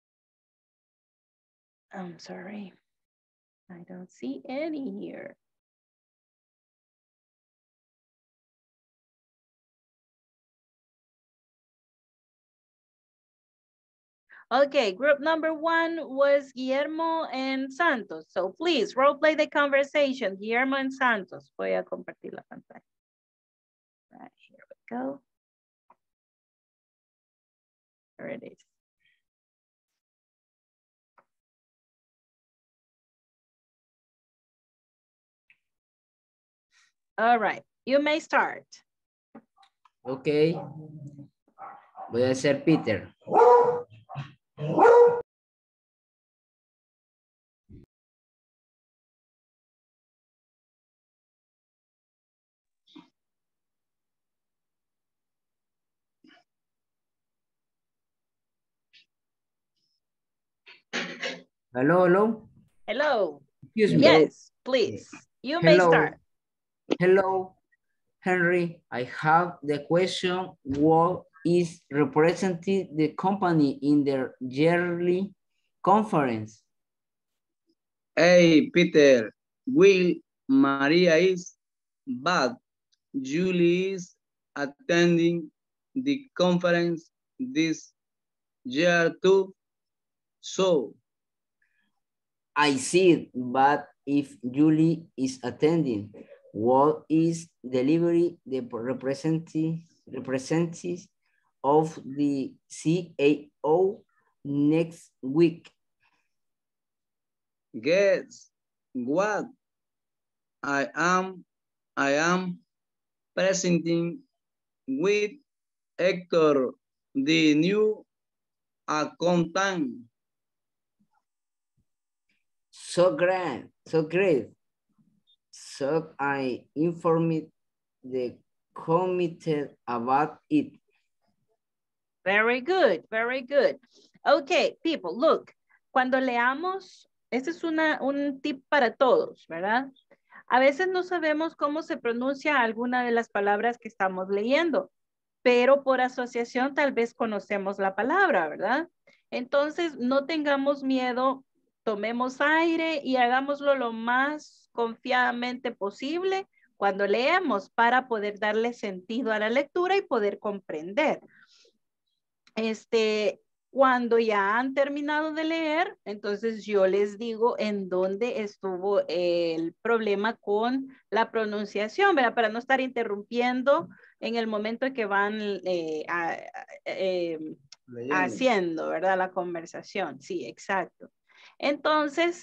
I'm sorry, I don't see any here. Okay, group number one was Guillermo and Santos. So please, role play the conversation, Guillermo and Santos. Voy a compartir la pantalla. Right, here we go. There it is. All right, you may start. Ok. Voy a ser Peter. Hello, hello. Hello. Excuse me. Yes, please. You may Hello. start. Hello, Henry. I have the question, what is representing the company in their yearly conference? Hey, Peter, Will, Maria is, but Julie is attending the conference this year too. So, I see it, but if Julie is attending, what is delivery the representative representative of the C A O next week? guess what? I am, I am presenting with Hector, the new accountant. So great, so great. So I informed the committee about it. Very good, very good. Okay, people, look, cuando leamos, este es una, un tip para todos, ¿verdad? A veces no sabemos cómo se pronuncia alguna de las palabras que estamos leyendo, pero por asociación tal vez conocemos la palabra, ¿verdad? Entonces, no tengamos miedo, tomemos aire y hagámoslo lo más confiadamente posible cuando leemos para poder darle sentido a la lectura y poder comprender. Este, cuando ya han terminado de leer, entonces yo les digo en dónde estuvo el problema con la pronunciación, ¿verdad? Para no estar interrumpiendo en el momento que van eh, a, eh, haciendo, ¿verdad? La conversación. Sí, exacto. Entonces,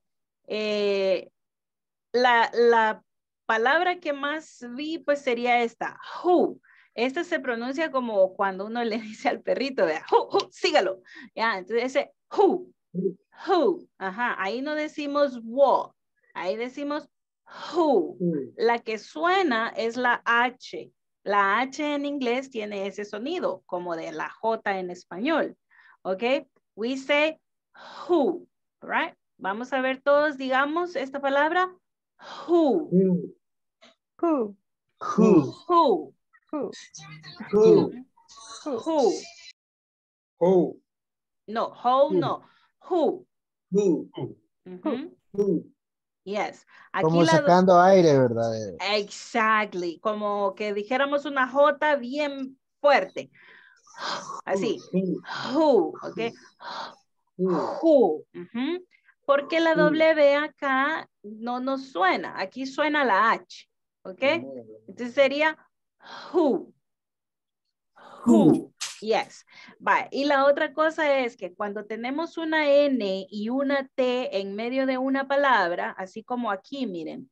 eh, la, la palabra que más vi, pues sería esta, who. Esta se pronuncia como cuando uno le dice al perrito, ¿verdad? Who, who, sígalo. Ya, entonces ese who, who. Ajá, ahí no decimos what, ahí decimos who. La que suena es la H. La H en inglés tiene ese sonido, como de la J en español. ¿Ok? We say who, right? Vamos a ver todos, digamos esta palabra, who. Who. Who. Who. Who. Who. Who. Who. No, who, no. Who. Who. Uh-huh. Who. Yes. Aquí Como la... sacando aire, ¿verdad? Exactly. Como que dijéramos una J bien fuerte. Así. Who. Ok. Who. Uh-huh. Porque la W acá no nos suena. Aquí suena la H. ¿Ok? Entonces sería who. Who. Yes. Vale. Y la otra cosa es que cuando tenemos una N y una T en medio de una palabra, así como aquí, miren.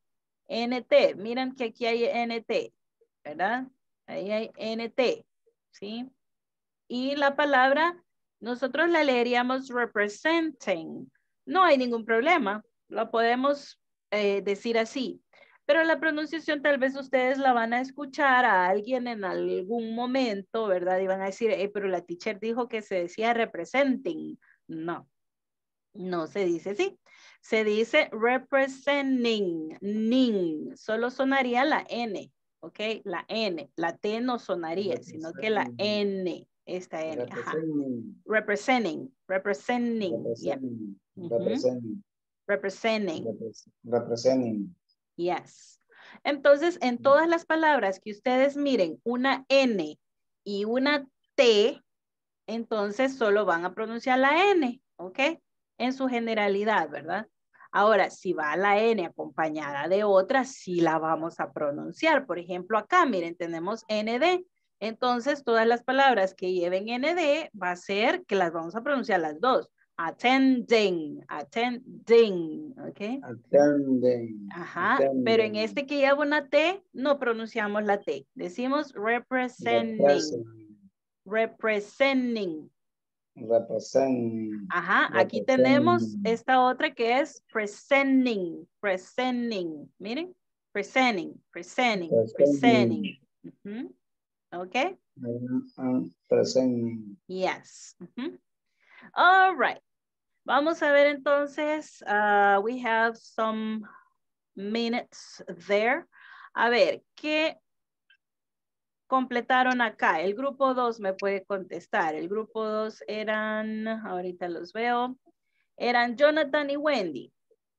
N T, miren que aquí hay N T, ¿verdad? Ahí hay N T, ¿sí? Y la palabra, nosotros la leeríamos representing. No hay ningún problema, lo podemos eh, decir así. Pero la pronunciación tal vez ustedes la van a escuchar a alguien en algún momento, ¿verdad? Y van a decir, eh, pero la teacher dijo que se decía representing. No, no se dice así. Se dice representing, ning. Solo sonaría la N, ¿ok? La N. La T no sonaría, sino que la N. Esta N, ajá. Representing, representing. Yeah. Representing. Representing. Representing. Yes. Entonces, en todas las palabras que ustedes miren una N y una T, entonces solo van a pronunciar la N, ¿ok? En su generalidad, ¿verdad? Ahora, si va la N acompañada de otra, sí la vamos a pronunciar. Por ejemplo, acá, miren, tenemos N D. Entonces, todas las palabras que lleven N D va a ser que las vamos a pronunciar las dos. Attending, attending, ¿ok? Attending. Ajá, Attending. pero en este que lleva una T, no pronunciamos la T. Decimos representing. Representing. Representing. Representing. Ajá, aquí tenemos esta otra que es presenting. Presenting. Miren, presenting, presenting, presenting. Uh-huh. ¿Ok? Uh, presenting. Yes. Uh-huh. All right. Vamos a ver entonces, uh, we have some minutes there. A ver, ¿qué completaron acá? El grupo dos me puede contestar. El grupo dos eran, ahorita los veo, eran Jonathan y Wendy.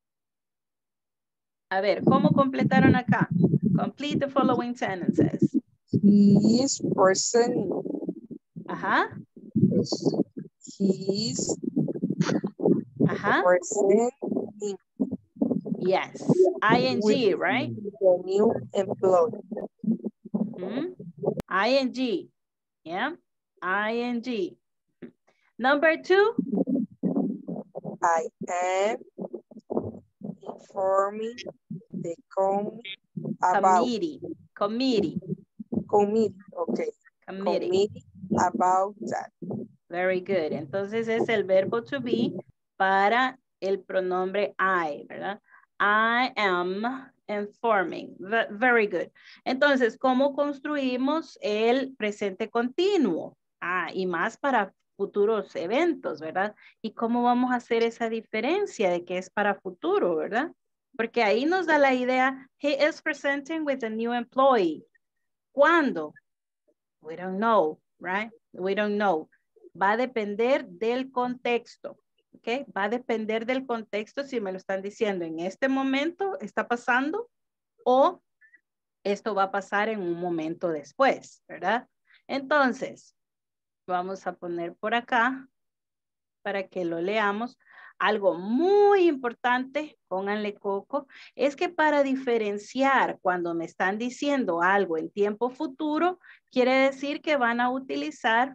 A ver, ¿cómo completaron acá? Complete the following sentences. He is presenting. Ajá. He is Ajá. presenting. Yes. I N G, right? The new employee. Mm-hmm. I N G. Yeah. I N G. Number two. I am informing the com about committee. Committee. Committee. Okay. Committee. Committee about that. Very good. Entonces es el verbo to be para el pronombre I, ¿verdad? I am informing. Very good. Entonces, ¿cómo construimos el presente continuo? Ah, y más para futuros eventos, ¿verdad? ¿Y cómo vamos a hacer esa diferencia de que es para futuro, verdad? Porque ahí nos da la idea, he is presenting with a new employee. ¿Cuándo? We don't know, right? We don't know. Va a depender del contexto. ¿Ok? Va a depender del contexto si me lo están diciendo en este momento, está pasando, o esto va a pasar en un momento después, ¿verdad? Entonces, vamos a poner por acá para que lo leamos. Algo muy importante, pónganle coco, es que para diferenciar cuando me están diciendo algo en tiempo futuro, quiere decir que van a utilizar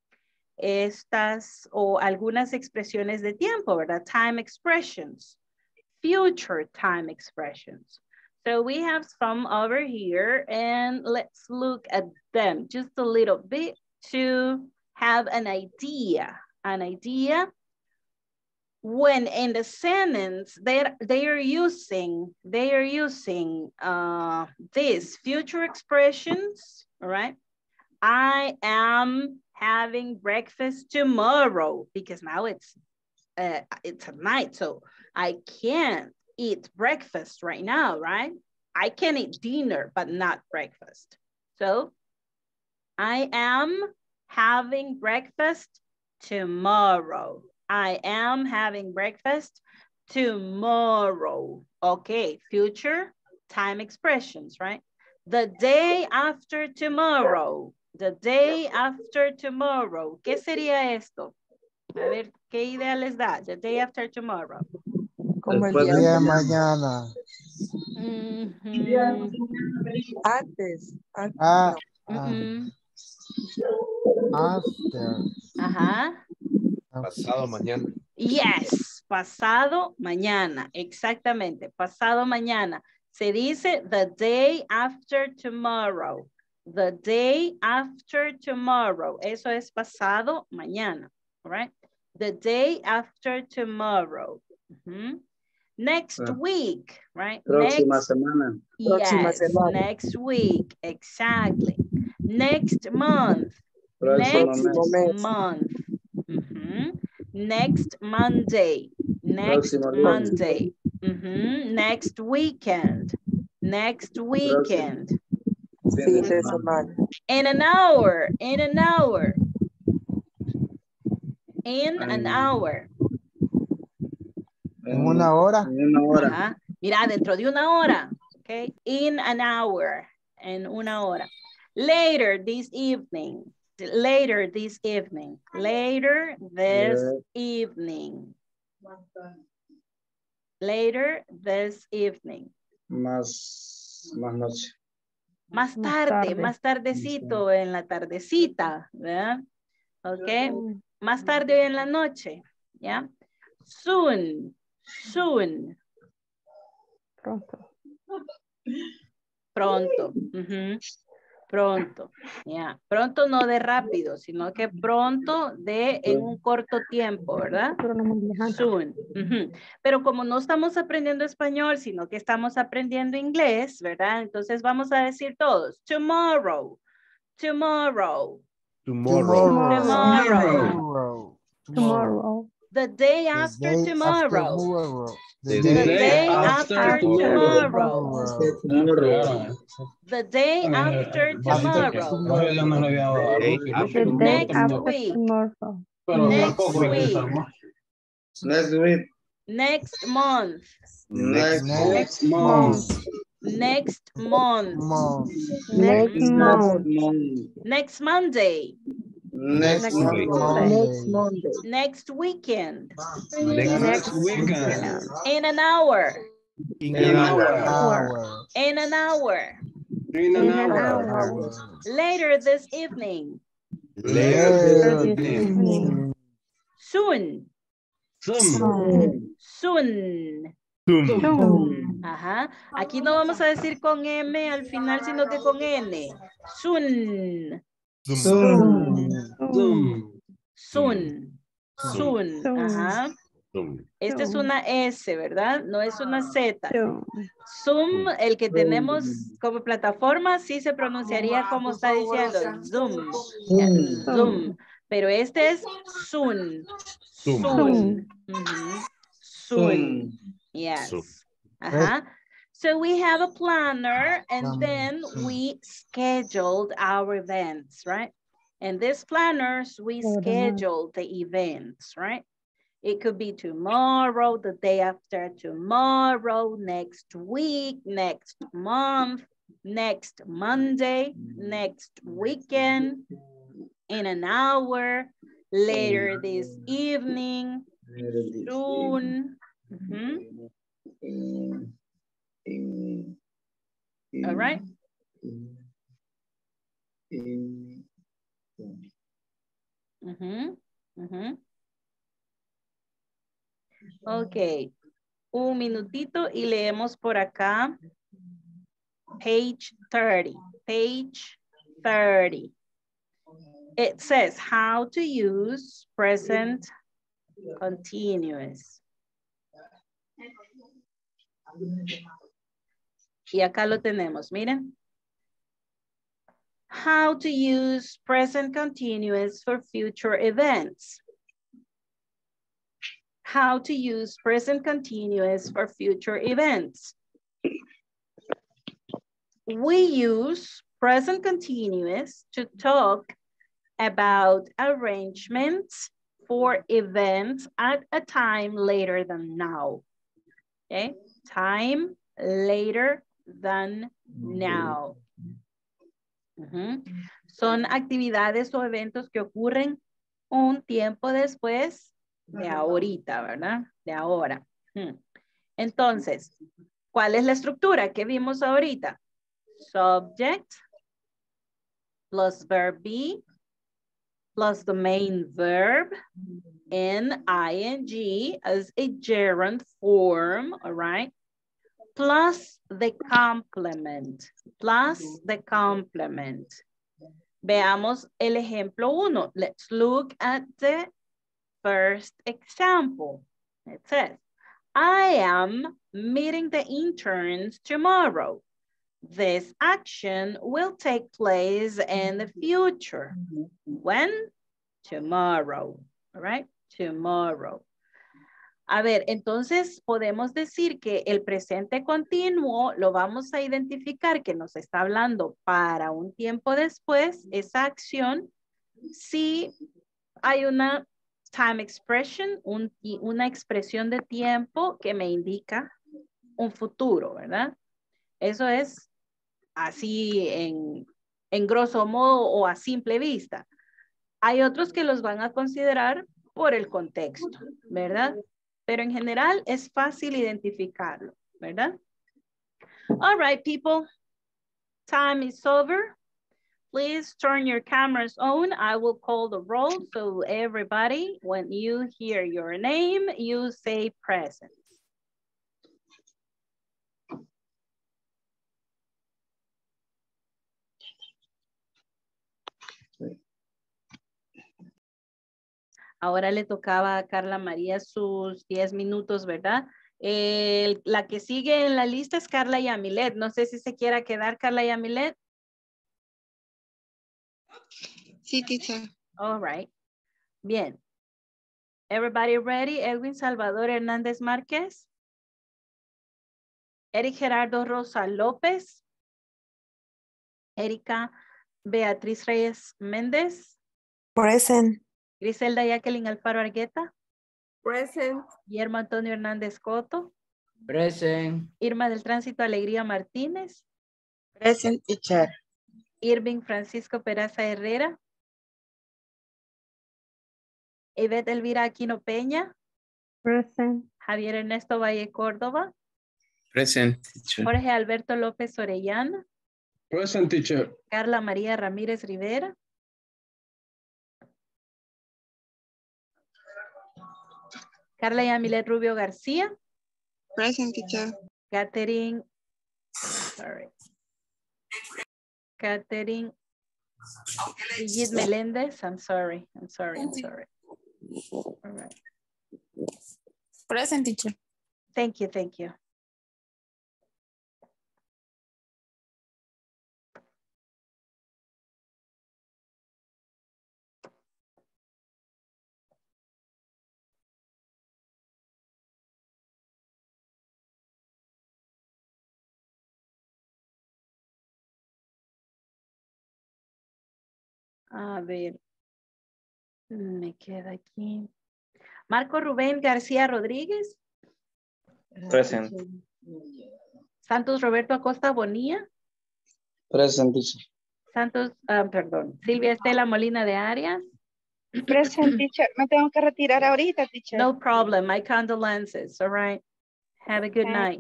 estas o algunas expresiones de tiempo, ¿verdad? Time expressions, future time expressions. So we have some over here and let's look at them just a little bit to have an idea, an idea when in the sentence they're, they are using, they are using uh, these future expressions, all right? I am having breakfast tomorrow because now it's uh, it's at night, so I can't eat breakfast right now, right? I can eat dinner, but not breakfast. So I am having breakfast tomorrow. I am having breakfast tomorrow. Okay, future time expressions, right? The day after tomorrow. The day after tomorrow. ¿Qué sería esto? A ver, ¿qué idea les da? The day after tomorrow. Como el Día día de mañana. Mm-hmm. Antes. antes Ah, no. ah, Mm-mm. after. Ajá. Pasado mañana. Yes, pasado mañana, exactamente, pasado mañana. Se dice the day after tomorrow. The day after tomorrow. Eso es pasado mañana. All right? The day after tomorrow. Mm-hmm. Next uh, week, right? Próxima next, semana. Yes, Próxima semana. Next week, exactly. Next month. Próximo next mes. month. Mm-hmm. Next Monday. Next Próximo Monday. Mm-hmm. Next weekend. Next weekend. Fin de semana. In an hour. In an hour. In um, an hour. En una hora. En una hora. Ajá. Mira, dentro de una hora. Okay. In an hour. En una hora. Later this evening. Later this evening. Later this yeah. evening. Later this evening. Más, más noche. Más tarde, tarde. más tardecito, en la tardecita, ¿verdad? Ok. Más tarde en la noche, ¿ya? Soon. Soon. Pronto. Pronto. Uh-huh. Pronto. Yeah. Pronto no de rápido, sino que pronto de en un corto tiempo, ¿verdad? Soon. Uh-huh. Pero como no estamos aprendiendo español, sino que estamos aprendiendo inglés, ¿verdad? Entonces vamos a decir todos. Tomorrow. Tomorrow. Tomorrow. Tomorrow. Tomorrow. Tomorrow. The day after The day tomorrow. After tomorrow. The, the day, day after, after tomorrow. tomorrow. Tomorrow. The day after tomorrow. After Next after week. Tomorrow. Next week. Next week. Next month. Next, Next month. Next month. month. Next month. Next Monday. Next, Next Monday. Monday. Next Monday. Next weekend. Next, Next weekend. In an hour. In an hour. Hour. In an hour. In an In an hour. hour. Later this evening. Later. This evening. Soon. Soon. Soon. Soon. Soon. Ajá. Aquí no vamos a decir con M al final, sino que con N. Soon. Soon. Soon. Soon. Soon. Soon. Ajá. Soon. Esta es una S, ¿verdad? No es una Z. Soon. Zoom, el que tenemos como plataforma, sí se pronunciaría como está diciendo. Zoom. Soon. Zoom. Pero este es soon. Soon. Soon. Uh-huh. Soon. Yes. Soon. Uh-huh. So we have a planner and then we scheduled our events, right? In these planners, we scheduled the events, right? It could be tomorrow, the day after tomorrow, next week, next month, next Monday, next weekend, in an hour, later this evening, soon. Mm-hmm. All right. Mm-hmm. Mm-hmm. Ok. Un minutito y leemos por acá. Page thirty. Page thirty. It says how to use present continuous. Y acá lo tenemos, miren. How to use present continuous for future events. How to use present continuous for future events. We use present continuous to talk about arrangements for events at a time later than now. Okay, time later than now. Uh-huh. Son actividades o eventos que ocurren un tiempo después de ahorita, ¿verdad? De ahora. Uh-huh. Entonces, ¿cuál es la estructura que vimos ahorita? Subject plus verb be plus the main verb and ing as a gerund form, all right? plus the complement, plus the complement. Veamos el ejemplo uno. Let's look at the first example. It says, I am meeting the interns tomorrow. This action will take place in the future. When? Tomorrow. All right? Tomorrow. A ver, entonces podemos decir que el presente continuo lo vamos a identificar que nos está hablando para un tiempo después, esa acción, si hay una time expression, un, una expresión de tiempo que me indica un futuro, ¿verdad? Eso es así en, en grosso modo o a simple vista. Hay otros que los van a considerar por el contexto, ¿verdad? Pero en general es fácil identificarlo, ¿verdad? All right, people. Time is over. Please turn your cameras on. I will call the roll. So everybody, when you hear your name, you say present. Ahora le tocaba a Carla María sus diez minutos, ¿verdad? El, la que sigue en la lista es Carla Yamilet. No sé si se quiera quedar Carla Yamilet. Sí, teacher. All right. Bien. Everybody ready? Edwin Salvador Hernández Márquez. Eric Gerardo Rosa López. Erika Beatriz Reyes Méndez. Present. Griselda Jacqueline Alfaro Argueta. Present. Guillermo Antonio Hernández Coto. Present. Irma del Tránsito Alegría Martínez. Present, teacher. Irving Francisco Peraza Herrera. Ivette Elvira Aquino Peña. Present. Javier Ernesto Valle Córdoba. Present, teacher. Jorge Alberto López Orellana. Present, teacher. Carla María Ramírez Rivera. Carla Yamilet Rubio García. Present, teacher. Catherine. Sorry. Catherine. Brigitte Meléndez. I'm sorry. I'm sorry. I'm sorry. All right. Present, teacher. Thank you. Thank you. A ver, me queda aquí. Marco Rubén García Rodríguez. Present. Santos Roberto Acosta Bonilla. Present, teacher. Santos, ah, perdón. Silvia Estela Molina de Arias. Present, teacher. Me tengo que retirar ahorita, teacher. No problem. My condolences. All right. Have a good Okay. night.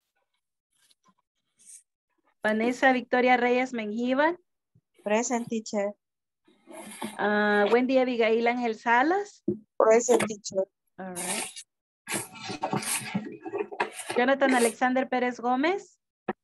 Vanessa Victoria Reyes Mengíbar. Present, teacher. Uh, Wendy Abigail Ángel Salas. Present, teacher. All right. Jonathan Alexander Pérez Gómez.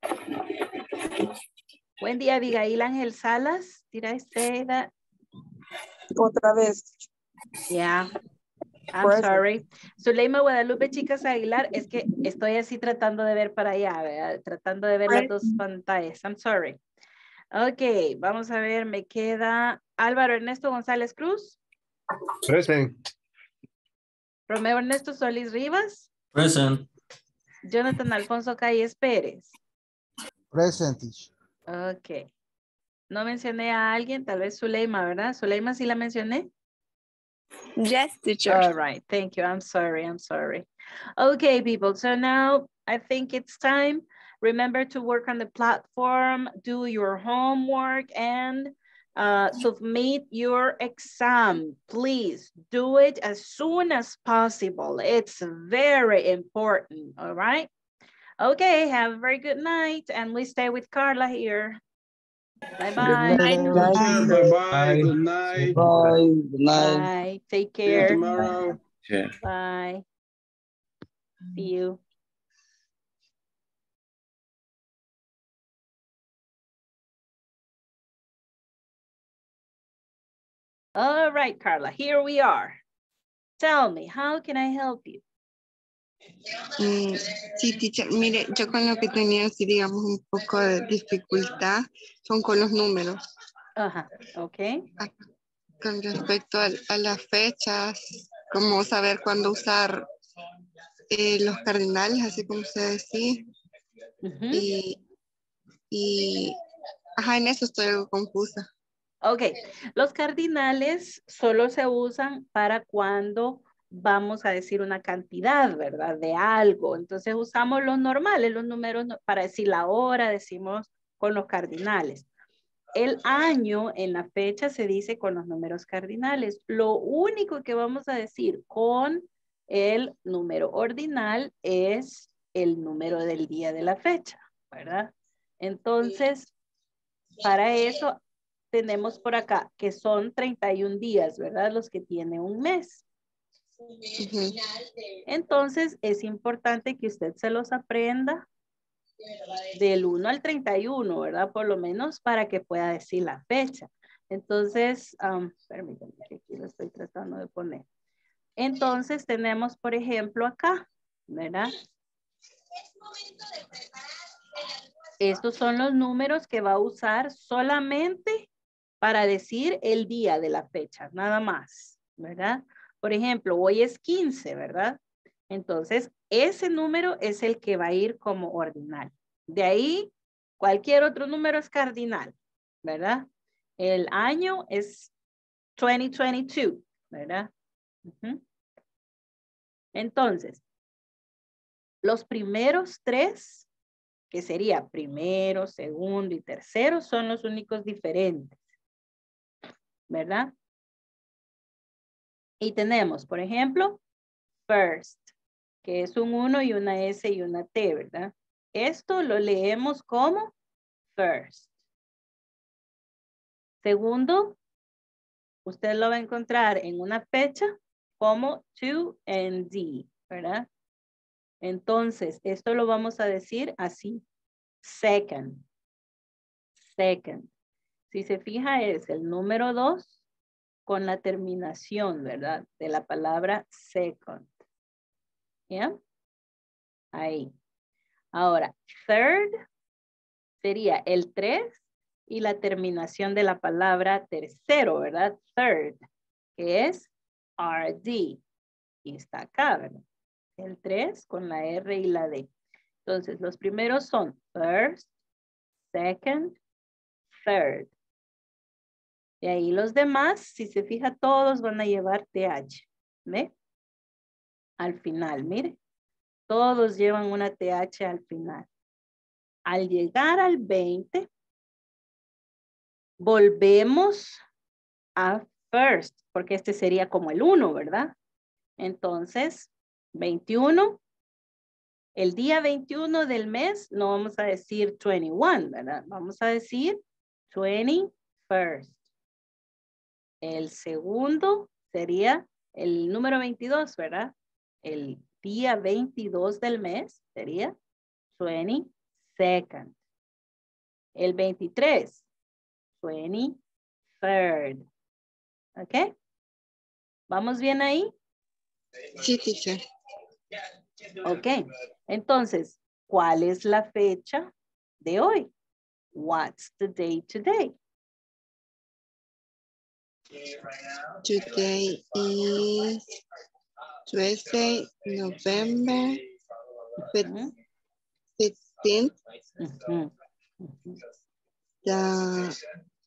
Wendy Abigail Ángel Salas. Did I say that? Otra vez. Yeah. I'm Present. sorry. Zuleima Guadalupe Chicas Aguilar, es que estoy así tratando de ver para allá, ¿verdad? Tratando de ver las dos pantallas. I'm sorry. Ok, vamos a ver, me queda Álvaro Ernesto González Cruz. Present. Romeo Ernesto Solís Rivas. Present. Jonathan Alfonso Calles Pérez. Present. Ok. No mencioné a alguien, tal vez Zuleima, ¿verdad? Zuleima sí la mencioné. Yes, teacher. All right, thank you. I'm sorry, I'm sorry. Okay, people, so now I think it's time. Remember to work on the platform, do your homework, and uh, submit your exam. Please do it as soon as possible. It's very important, all right? Okay, have a very good night, and we stay with Carla here. Bye-bye. Bye-bye. Bye-bye. Good night. Bye. Good night. Bye. Take See you care. tomorrow. Yeah. Bye. See you. All right, Carla, here we are. Tell me, how can I help you? Mm, sí, teacher, mire, yo con lo que tenía, sí, digamos, un poco de dificultad son con los números. Ajá, ok. Ah, con respecto a, a las fechas, como saber cuándo usar eh, los cardinales, así como usted decía. Ujú. Y, y, ajá, en eso estoy algo confusa. Ok, los cardinales solo se usan para cuando vamos a decir una cantidad, ¿verdad? De algo. Entonces usamos los normales, los números no- para decir la hora, decimos con los cardinales. El año en la fecha se dice con los números cardinales. Lo único que vamos a decir con el número ordinal es el número del día de la fecha, ¿verdad? Entonces, para eso tenemos por acá que son treinta y un días, ¿verdad? Los que tiene un mes. Entonces, es importante que usted se los aprenda del uno al treinta y uno, ¿verdad? Por lo menos para que pueda decir la fecha. Entonces, um, permítanme que aquí lo estoy tratando de poner. Entonces, tenemos, por ejemplo, acá, ¿verdad? Estos son los números que va a usar solamente para decir el día de la fecha, nada más, ¿verdad? Por ejemplo, hoy es quince, ¿verdad? Entonces, ese número es el que va a ir como ordinal. De ahí, cualquier otro número es cardinal, ¿verdad? El año es dos mil veintidós, ¿verdad? Uh-huh. Entonces, los primeros tres, que sería primero, segundo y tercero, son los únicos diferentes, ¿verdad? Y tenemos, por ejemplo, first, que es un uno y una S y una T, ¿verdad? Esto lo leemos como first. Segundo, usted lo va a encontrar en una fecha como to and D, ¿verdad? Entonces, esto lo vamos a decir así. Second. Second. Si se fija, es el número dos con la terminación, ¿verdad? De la palabra second. ¿Ya? Ahí. Ahora, third sería el tres y la terminación de la palabra tercero, ¿verdad? Third, que es R D. Y está acá, ¿verdad? El tres con la R y la D. Entonces, los primeros son first, second, third. Y ahí los demás, si se fija, todos van a llevar T H. ¿Ve? Al final, mire. Todos llevan una T H al final. Al llegar al veinte, volvemos a first, porque este sería como el uno, ¿verdad? Entonces, veintiuno, el día veintiuno del mes, no vamos a decir veintiuno, ¿verdad? Vamos a decir twenty-first. El segundo sería el número veintidós, ¿verdad? El día veintidós del mes sería twenty-second. El veintitrés, twenty-third. ¿Ok? ¿Vamos bien ahí? Sí, teacher. Ok. Entonces, ¿cuál es la fecha de hoy? What's the day today? Today is Tuesday, November fifteenth. Uh-huh. The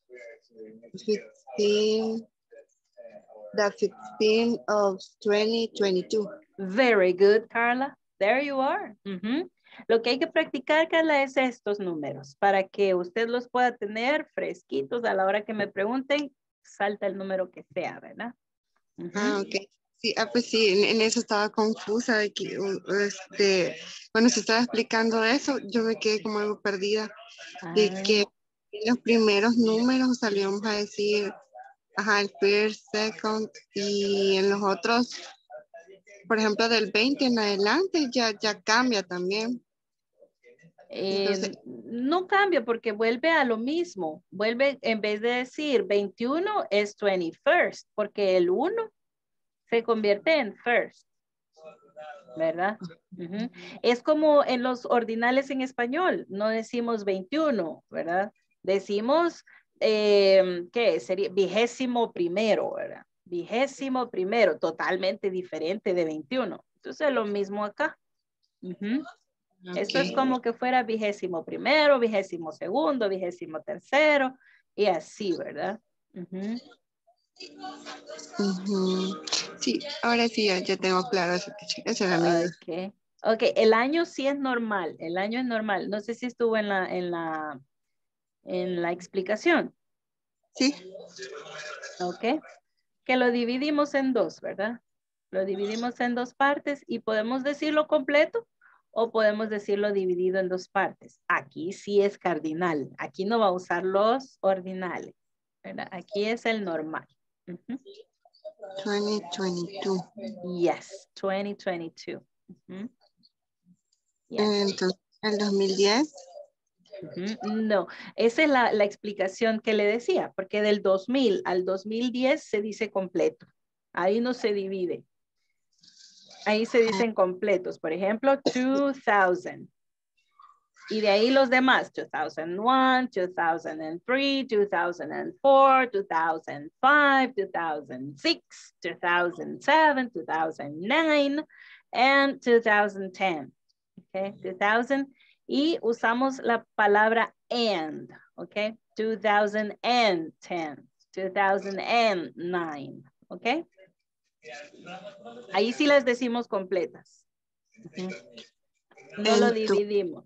fifteen, the fifteenth of twenty twenty-two. Very good, Carla. There you are. Uh-huh. Lo que hay que practicar, Carla, es estos números para que usted los pueda tener fresquitos a la hora que me pregunten. Salta el número que sea, ¿verdad? Uh-huh. Ah, ok. Sí, ah, pues sí, en, en eso estaba confusa. De que, uh, este, cuando se estaba explicando eso, yo me quedé como algo perdida. Ah. De que en los primeros números salíamos a decir, ajá, el first, second, y en los otros, por ejemplo, del veinte en adelante, ya, ya cambia también. Eh, Entonces, no cambia porque vuelve a lo mismo. Vuelve, en vez de decir veintiuno, es twenty-first, porque el uno se convierte en first, ¿verdad? Ujú. Es como en los ordinales en español, no decimos veintiuno, ¿verdad? Decimos, eh, ¿qué? Sería vigésimo primero, ¿verdad? Vigésimo primero, totalmente diferente de veintiuno. Entonces, lo mismo acá. Ujú. Esto es ok. como que fuera vigésimo primero, vigésimo segundo, vigésimo tercero, y así, ¿verdad? Ujú. Ujú. Sí, ahora sí ya, ya tengo claro eso, teacher. Esa era mi duda. Ok. Ok, el año sí es normal, el año es normal. No sé si estuvo en la, en la, en la explicación. Sí. Ok. Que lo dividimos en dos, ¿verdad? Lo dividimos en dos partes y podemos decirlo completo o podemos decirlo dividido en dos partes. Aquí sí es cardinal. Aquí no va a usar los ordinales, ¿verdad? Aquí es el normal. Ujú. twenty twenty-two. Yes, twenty twenty-two. Ujú. Yes. Entonces, el dos mil diez. Ujú. No, esa es la, la explicación que le decía, porque del dos mil al dos mil diez se dice completo. Ahí no se divide. Ahí se dicen completos. Por ejemplo, two thousand. Y de ahí los demás, two thousand one, two thousand three, two thousand four, two thousand five, two thousand six, two thousand seven, two thousand nine, and two thousand ten. Okay, two thousand. Y usamos la palabra and, okay? two thousand ten, two thousand nine, okay? Ahí sí las decimos completas. Uh-huh. No lo dividimos.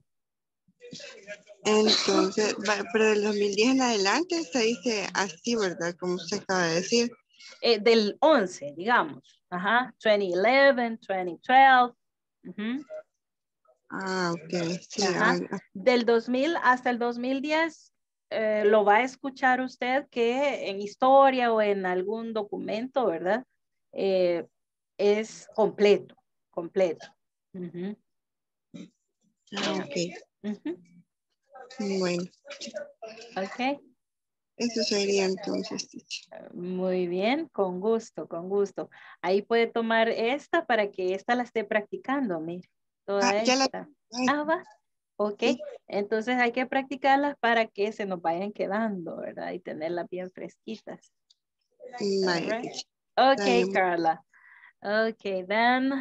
Entonces, va- pero del dos mil diez en adelante se dice así, ¿verdad? Como usted acaba de decir. Eh, del once, digamos. Ajá, twenty eleven, twenty twelve. Uh-huh. Ah, ok. Sí, Ajá. ah, Del dos mil hasta el dos mil diez, eh, lo va a escuchar usted que en historia o en algún documento, ¿verdad? Eh, es completo, completo. Uh-huh. ah, ok. Uh-huh. Bueno. Ok. Eso sería entonces, teacher. Muy bien, con gusto, con gusto. Ahí puede tomar esta para que esta la esté practicando, mire. Toda Ah, ya la- esta. Ah, va. Ok. Entonces hay que practicarlas para que se nos vayan quedando, ¿verdad? Y tenerlas bien fresquitas. Vaya, All right. teacher. Okay, Está bien. Carla. Okay, then.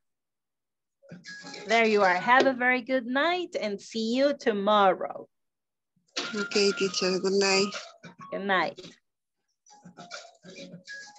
There you are. Have a very good night and see you tomorrow. Okay, teacher. Good night. Good night.